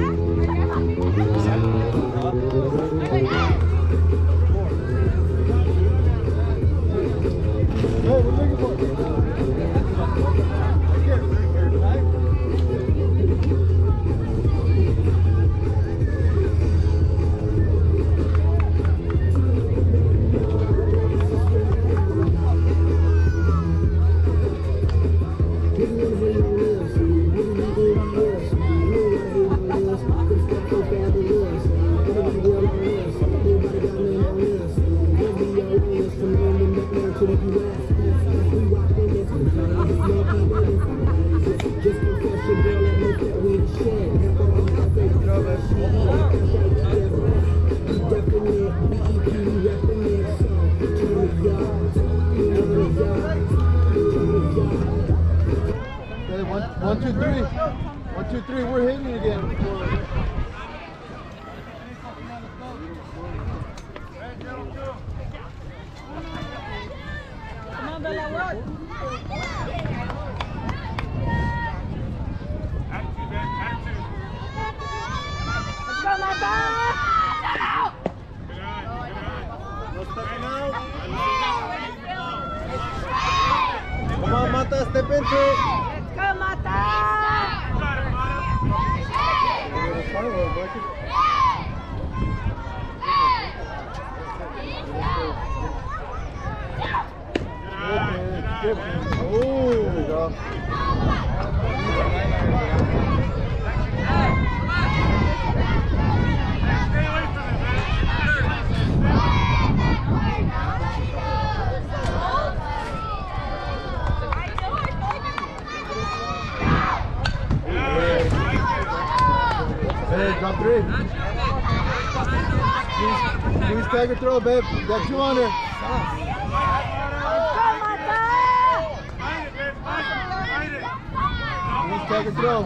Hey, what are you looking for? Right here, right here, right? Okay, one, one, two, three. One, two, three. We're hitting it again. Come on, Bella, work! Attitude, man. Attitude. Let's go, Mata! Good eye. Good eye. No stepping out. Come on, Mata, step into it. Let's go, Mata! Oh, there we go. Stay away from it, man. Hey, drop three. Please, please tag a throw, babe. Got two on there. Fight it, man. Fight it. Fight it. Please tag a throw.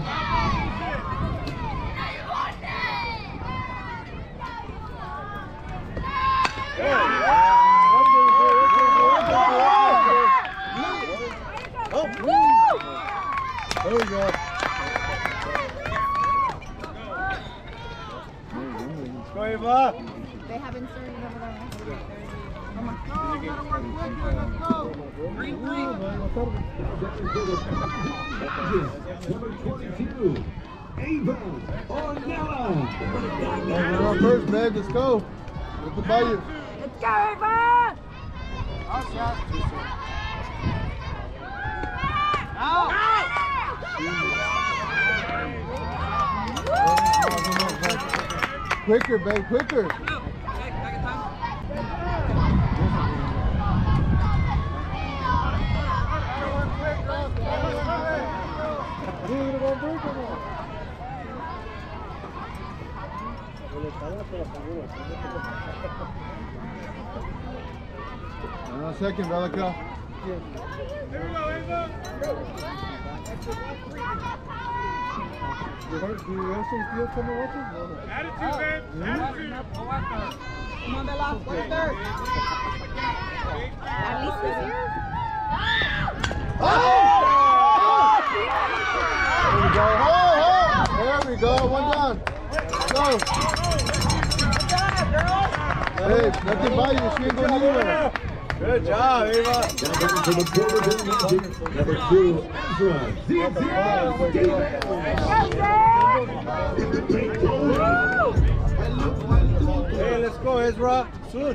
Oh, there we go. Go, Eva. They haven't started over there. Green, green. Number twenty-two, Ava Ornella. We're on first, babe. Let's go. Look to buy you. Let's go, Eva! Quicker, babe, quicker. Uh, second, Belica. Here we go, Ava. Do you want some field coming with us? No, no. Attitude, man. Attitude. Come on, Bella. What's third? At least this year. Oh! There we go. Oh, oh. There we go. One down. Go. Hey, nothing by you. She ain't going anywhere. Good job, Eva. Number two, Ezra Zinzin Davis. Hey, let's go, Ezra. Soon.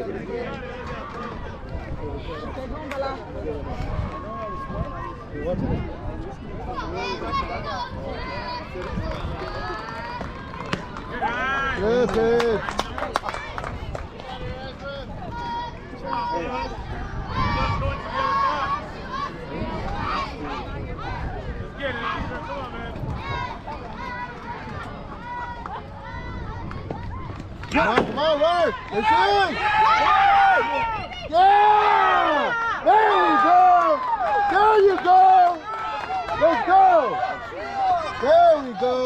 Good, good. Come on, come on, work! Let's do it! Yeah! There we go! There you go! Let's go! There we go!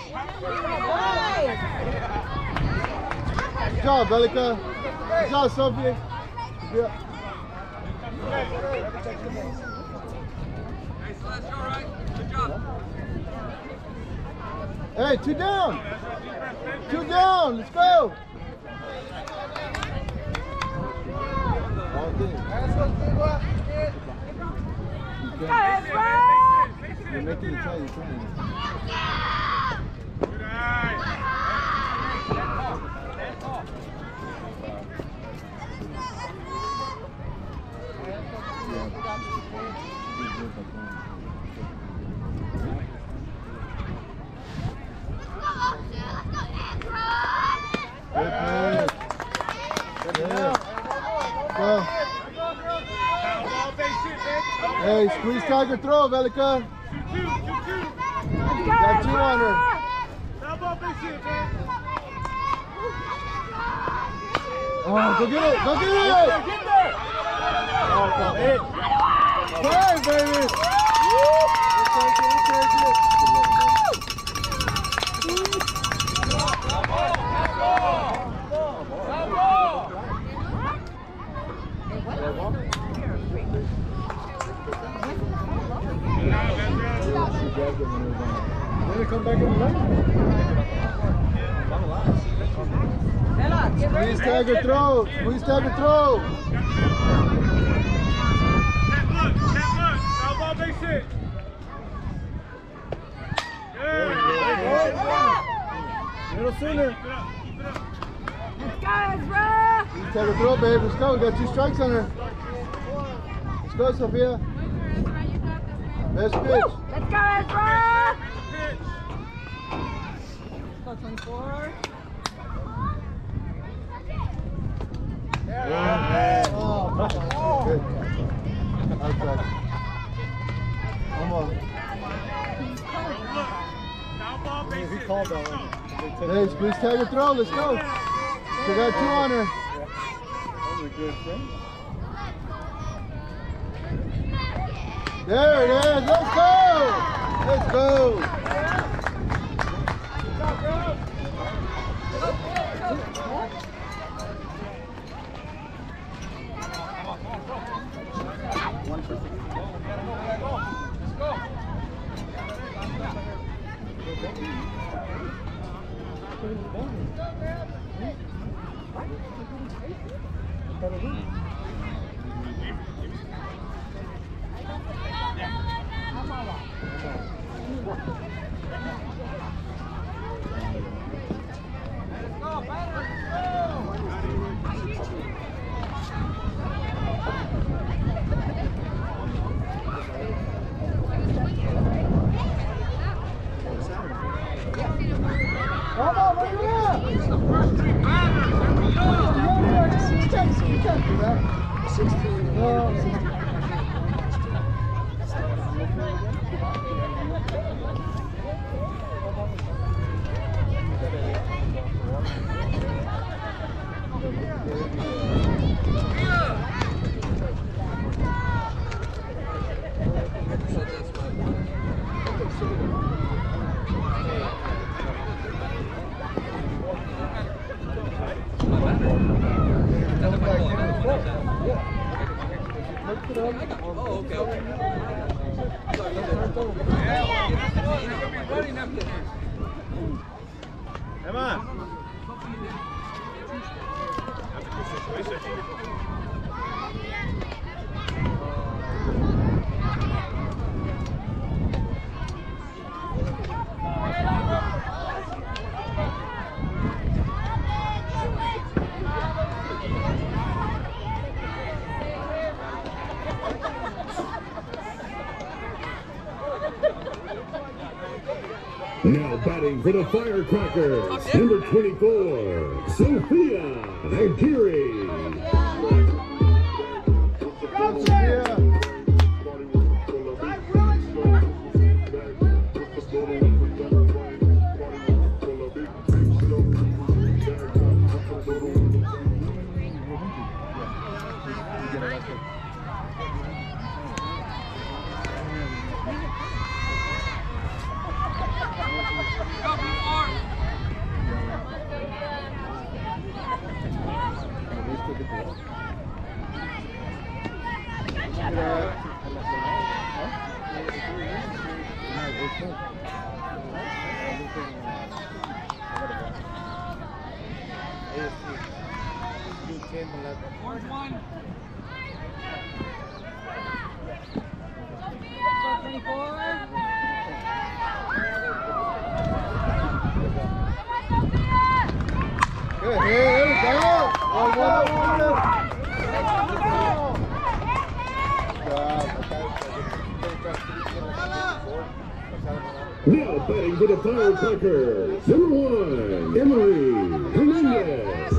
Good job, Bellica. Good job, Sophie. Yeah. Hey, two down! Two down, let's go! You're making it tight, you're trying. Hey, squeeze tiger throw, Velika. Got two on her. Oh, go get it, go get it! Get there! Oh, come in. Play, baby! We'll take it, we'll take it. Come back in the Squeeze tagger throw. Squeeze tagger throw. Little sooner. Let's go, Ezra. Squeeze tagger throw, babe. Let's go. We got two strikes on her. Let's go, Sophia. Best pitch. Let's go, Ezra. twenty-four. Yeah. Oh, good. Okay. Come on. He called that one. Hey, squeeze tagger throw. Let's go. She got two on her. That was a good thing. There it is. Let's go. Let's go. Now batting for the Firecrackers, number twenty-four, Sophia Aguirre. Go, Sophia. Orange one. twenty-four. Good, here we go. One, one, one. Now batting for the Firecrackers, number one, Emily Hernandez.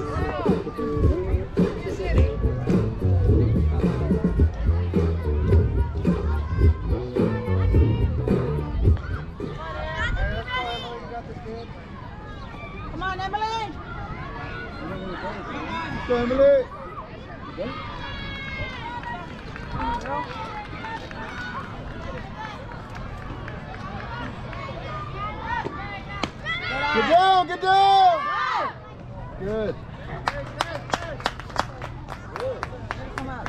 Come on, Emily. Go, Emily. Get down, get down. Good. Come on.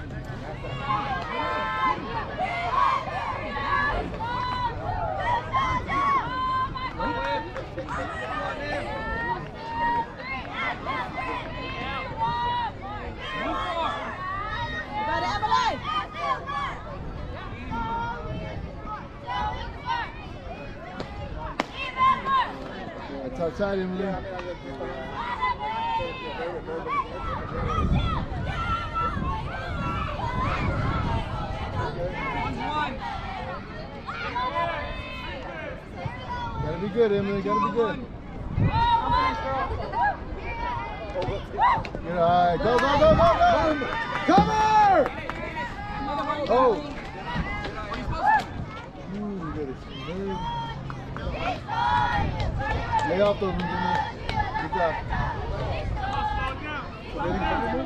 It's outside, Emily. Gotta be good, Emily. Gotta be good. Good eye. Go, go, go, go, go! Cover! Oh. Ooh, good. Lay off those ones, Emily. Good job. Ready?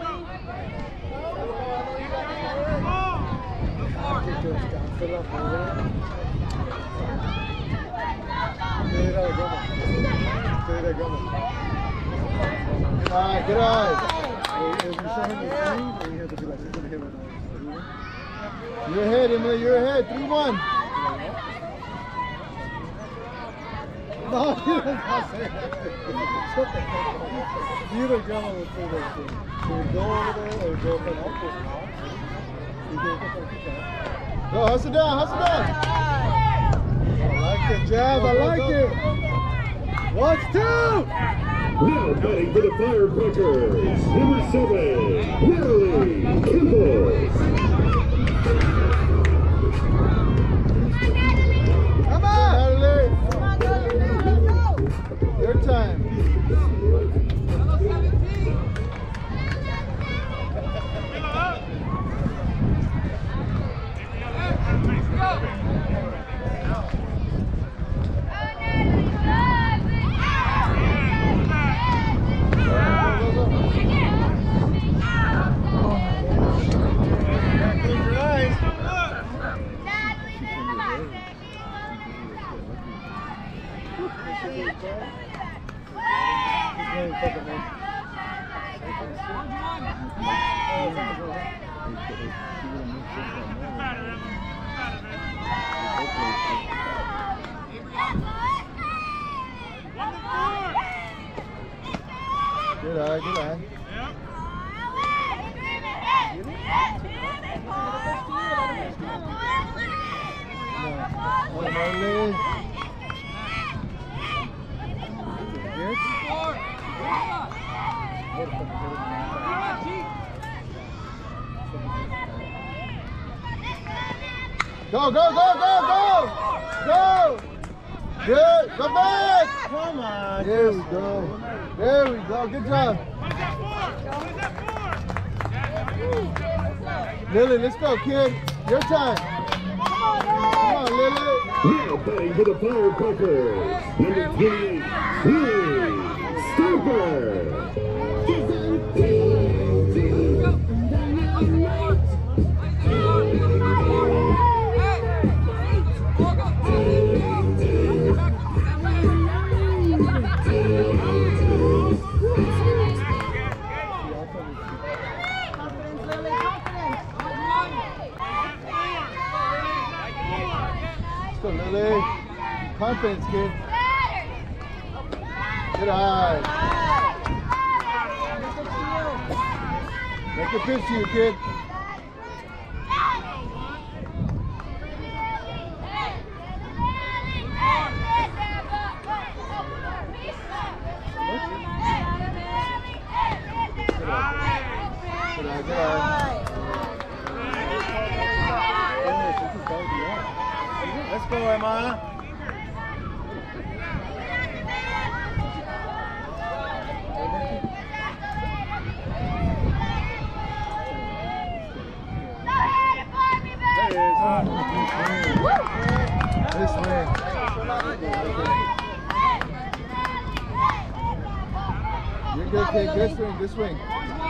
Good eye, good eye. You're ahead, Emily. You're ahead. three one. No, you don't have to say that. You don't grandma would say that thing. So we go over there or go from up this house. You go up. Go, hustle down, hustle down. I like it, Jazz. I like it. Watch two. Now batting for the Firecrackers, number seven, Natalie Campbell. Come on, Natalie. Come on, go. Your time. Good eye, good eye. Come on, Marley. Good. Go, go, go, go, go! Go! Good. Go back! Come on. There we go. There we go. Good job. Lily, let's go, kid. Your time. Come on, Lily. Now batting for the Firecrackers, number twenty-eight, Lily Stopper. Let's go, Lily. Confidence, kid. Get high. Make a pitch to you, kid. Let's go, Emma. This way. You're good, kid. Good swing, good swing.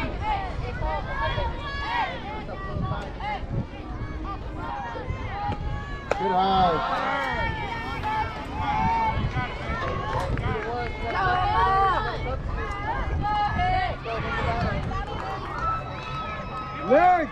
Good high. Legs.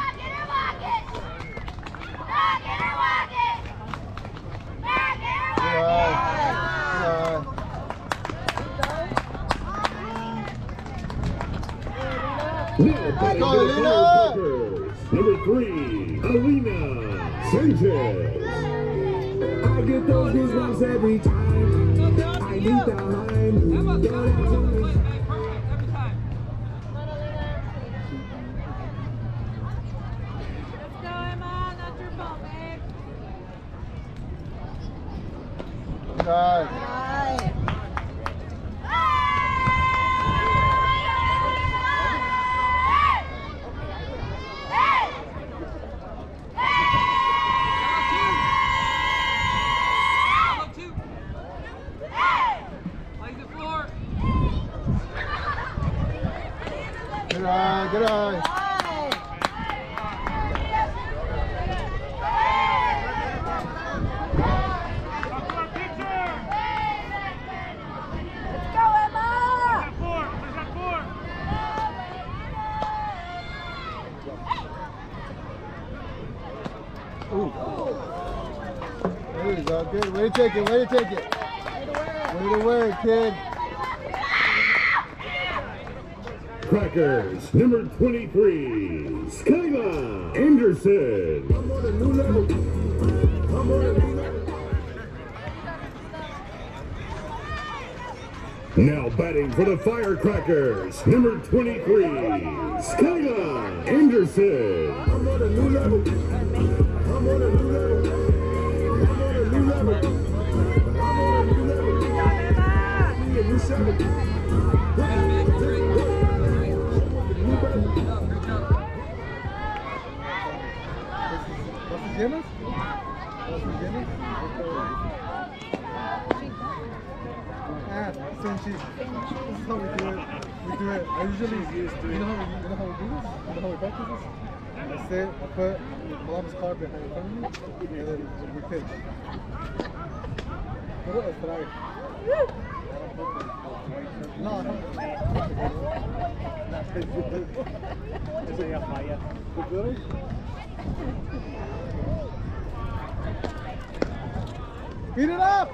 Let's go, Alina! Number three, Alina Sanchez. I get those goosebumps every time. I need the line. Don't have to me. Nice. Good eye, good eye. There you go, good. Way to take it, way to take it. Way to work, kid. Crackers, number twenty-three, Skyla Anderson. I'm on a new level. I'm on a new level. Now batting for the Firecrackers, number twenty-three, Skyla Anderson. I'm on a new level. I'm on a new level. I'm on a new level. I'm on a new level. Be a new seven. Guinness? What's the Guinness? Ah, same cheese. This is how we do it. We do it. I usually, you know how we, you know how we do this? You know how we practice this? I sit, I put mom's card behind in front of me, and then we pitch. What else did I? No, I haven't. Beat it up!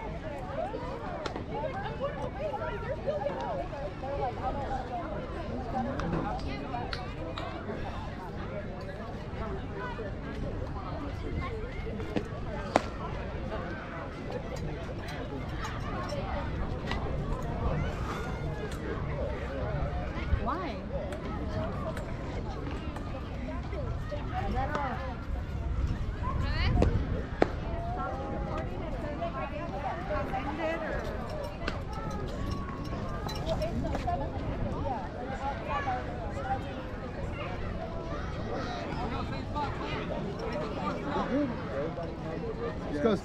Why? Is that all? Ended or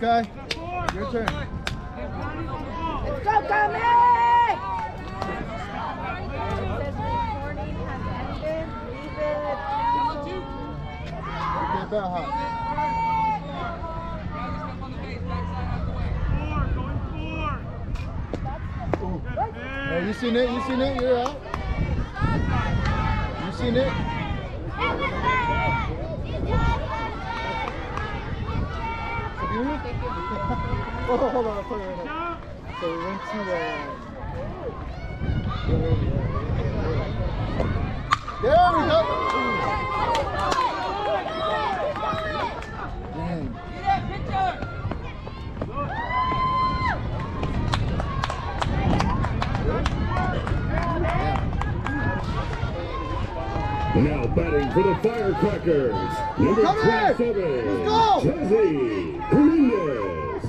Kai. Your turn. Let's go, Kami! Get that hot. Hey, you seen it? You seen it? You're out. You seen it? Oh, hold on, I'll put it right now. So we went to uh there we go. Dang. Now batting for the Firecrackers, number Come here. twenty-seven, Let's go. Jazzy Hernandez.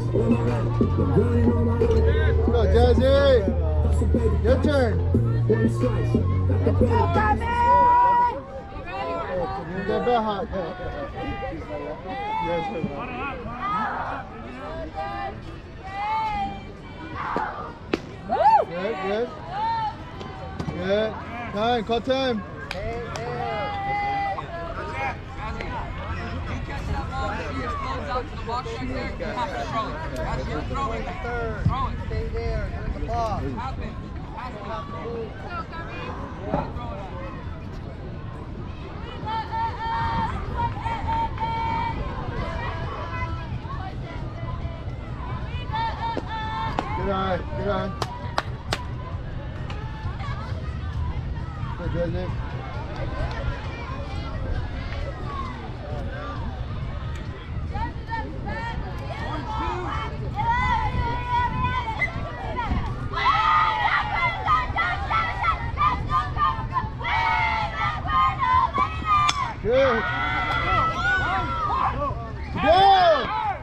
Let's go, Jazzy. Your turn. Let's go, Kami! Get that hot. Yes, sir. Good, good. Good. Time, call time. Out to the box right there, you have to throw it. As you're throwing it, throw it. Stay there, there's the ball. Happen. Happen. Good eye, good eye. Good, Jazzy. Good. Good.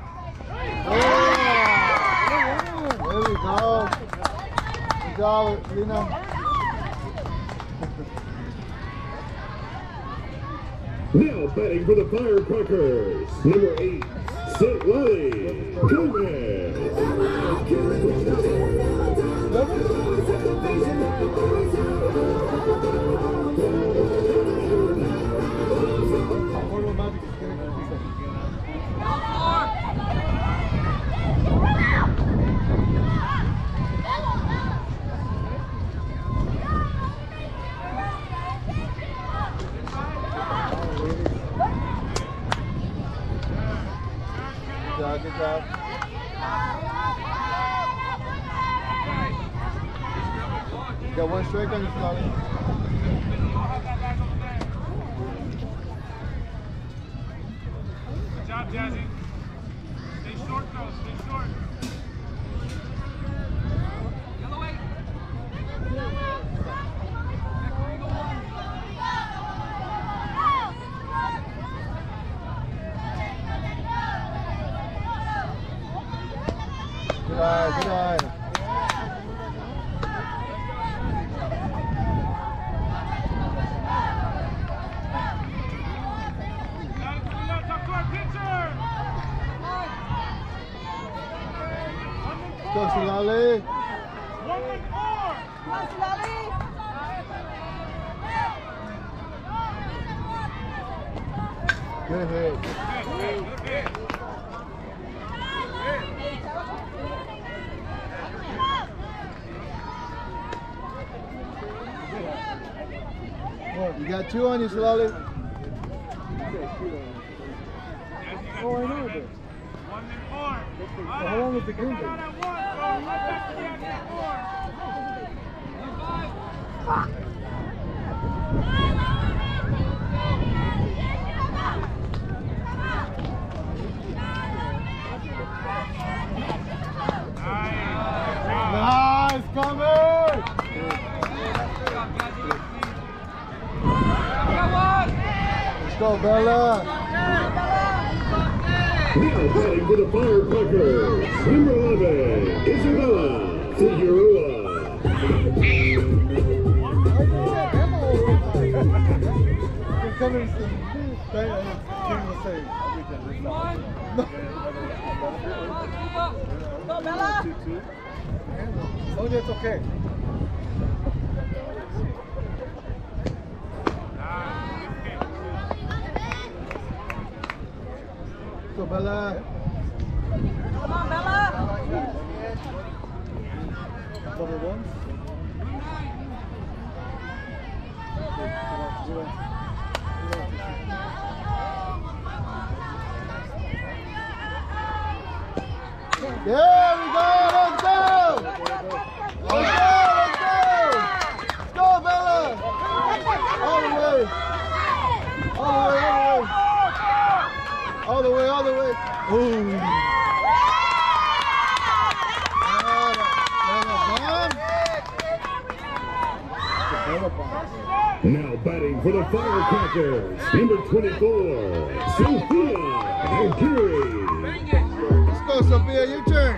Yeah. There we go. Good job, Lena. Now batting for the Firecrackers, number eight, Saint Lolly Gomez. Good job. You got one strike on your Lolly. Good job, Jazzy. Stay short, though. Stay short. Yellow eight. Good eye, good eye. Go, Lolly. One and four. Come on, Lolly! Good hit. Good hit. Good hit. You got two on you, Lolly. Oh, I know this. One and four. How long is the game? One, go. Right back to the end of four. Nice, coming! Let's go, Bella! Now batting for the Firecrackers, number eleven, Isabella Figueroa. come in and say, Kim will say everything. Go, Bella. Oh, that's okay. Go, Bella. Come on, Bella. Double ones. There we go, let's go! Let's go, let's go! Let's go, Bella! All the way! All the way, all the way! All the way, all the way! Ooh! Now batting for the Firecrackers, number twenty-four, Sophia Aguirre. Let's go, Sophia, your turn.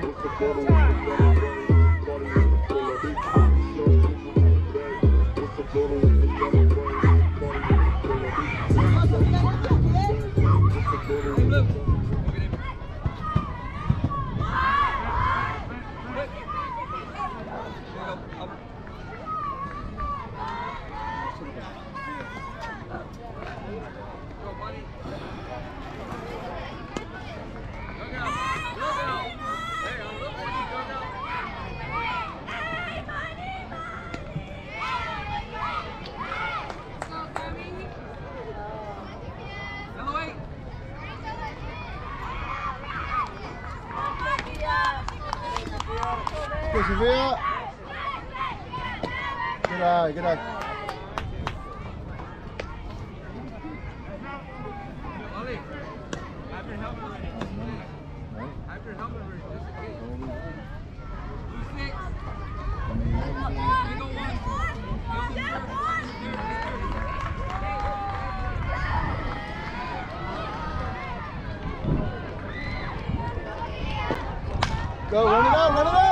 Okay, Sophia. Good eye, good eye. Ollie, have your helmet ready. Have your helmet ready, just in case. Six. Single one. Go, run it out, run it out!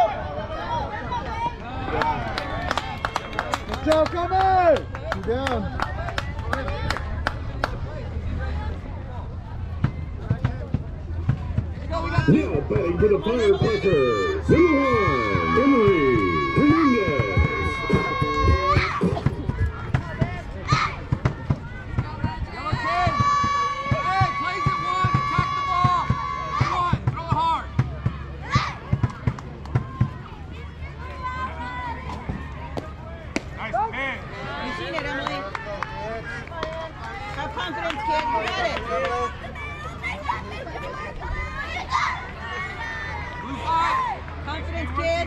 Good job, come on! Two down. Now batting for the Firecrackers, number one, Emily Hernandez. Yellow kid. Hey, plays it one, attack the ball. Come on, throw it hard. Nice man. You seen it, Emily. Have confidence, kid. You got it. Blue five. Confidence, kid.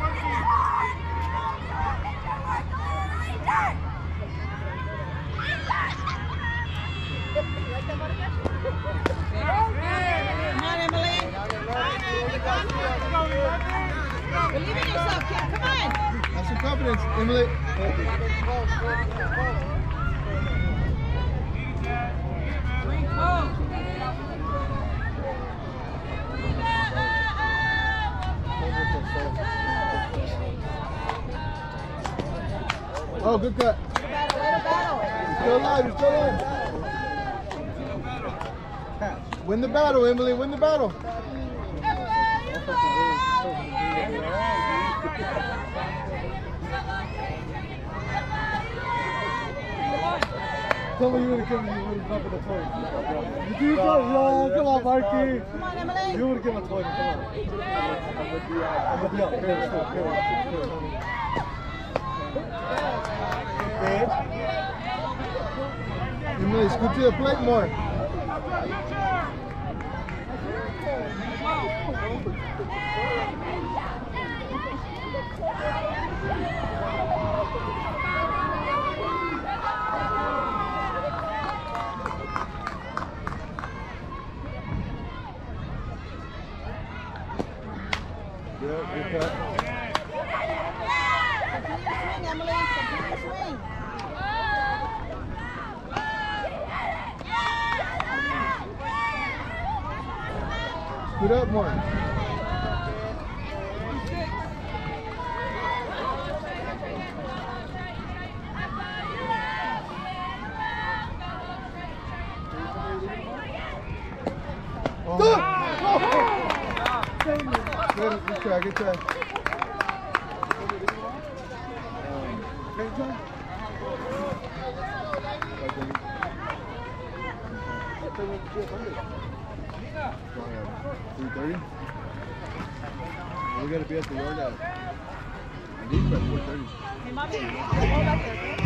Come on, Emily. Believe in yourself, kid. Come on. Have some confidence, Emily. Green twelve. Oh, good cut. Battle, way to battle. You're still alive, you're still alive. Win the battle, Emily, win the battle. Tell me you would have come, you would have come with a toy. You do go, yeah, come on, Marky. Come on, Emily. You would have given a toy, come on. I'm gonna be out, I'm gonna be out. Here, let's go, here, let's go. Emily, scoot to the plate more. Good, good cut. Continue to swing, Emily. Continue to swing. Scoot up more. Good, good try, good try. Good try. three thirty? We gotta be at the yard at at least by four thirty. Hey, mommy, hold back there.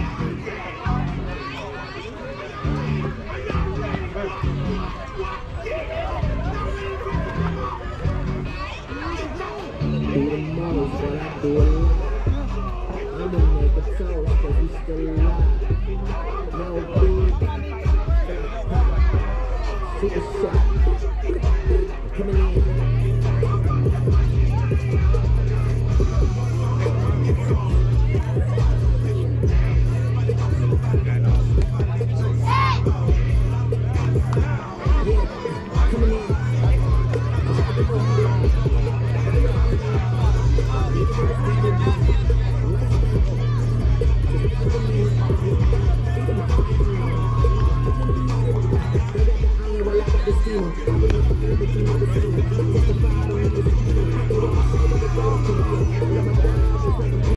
Do the most, but I do a lot. I'ma make a toast, cause we still alive. No big, super shot. Coming in. This team.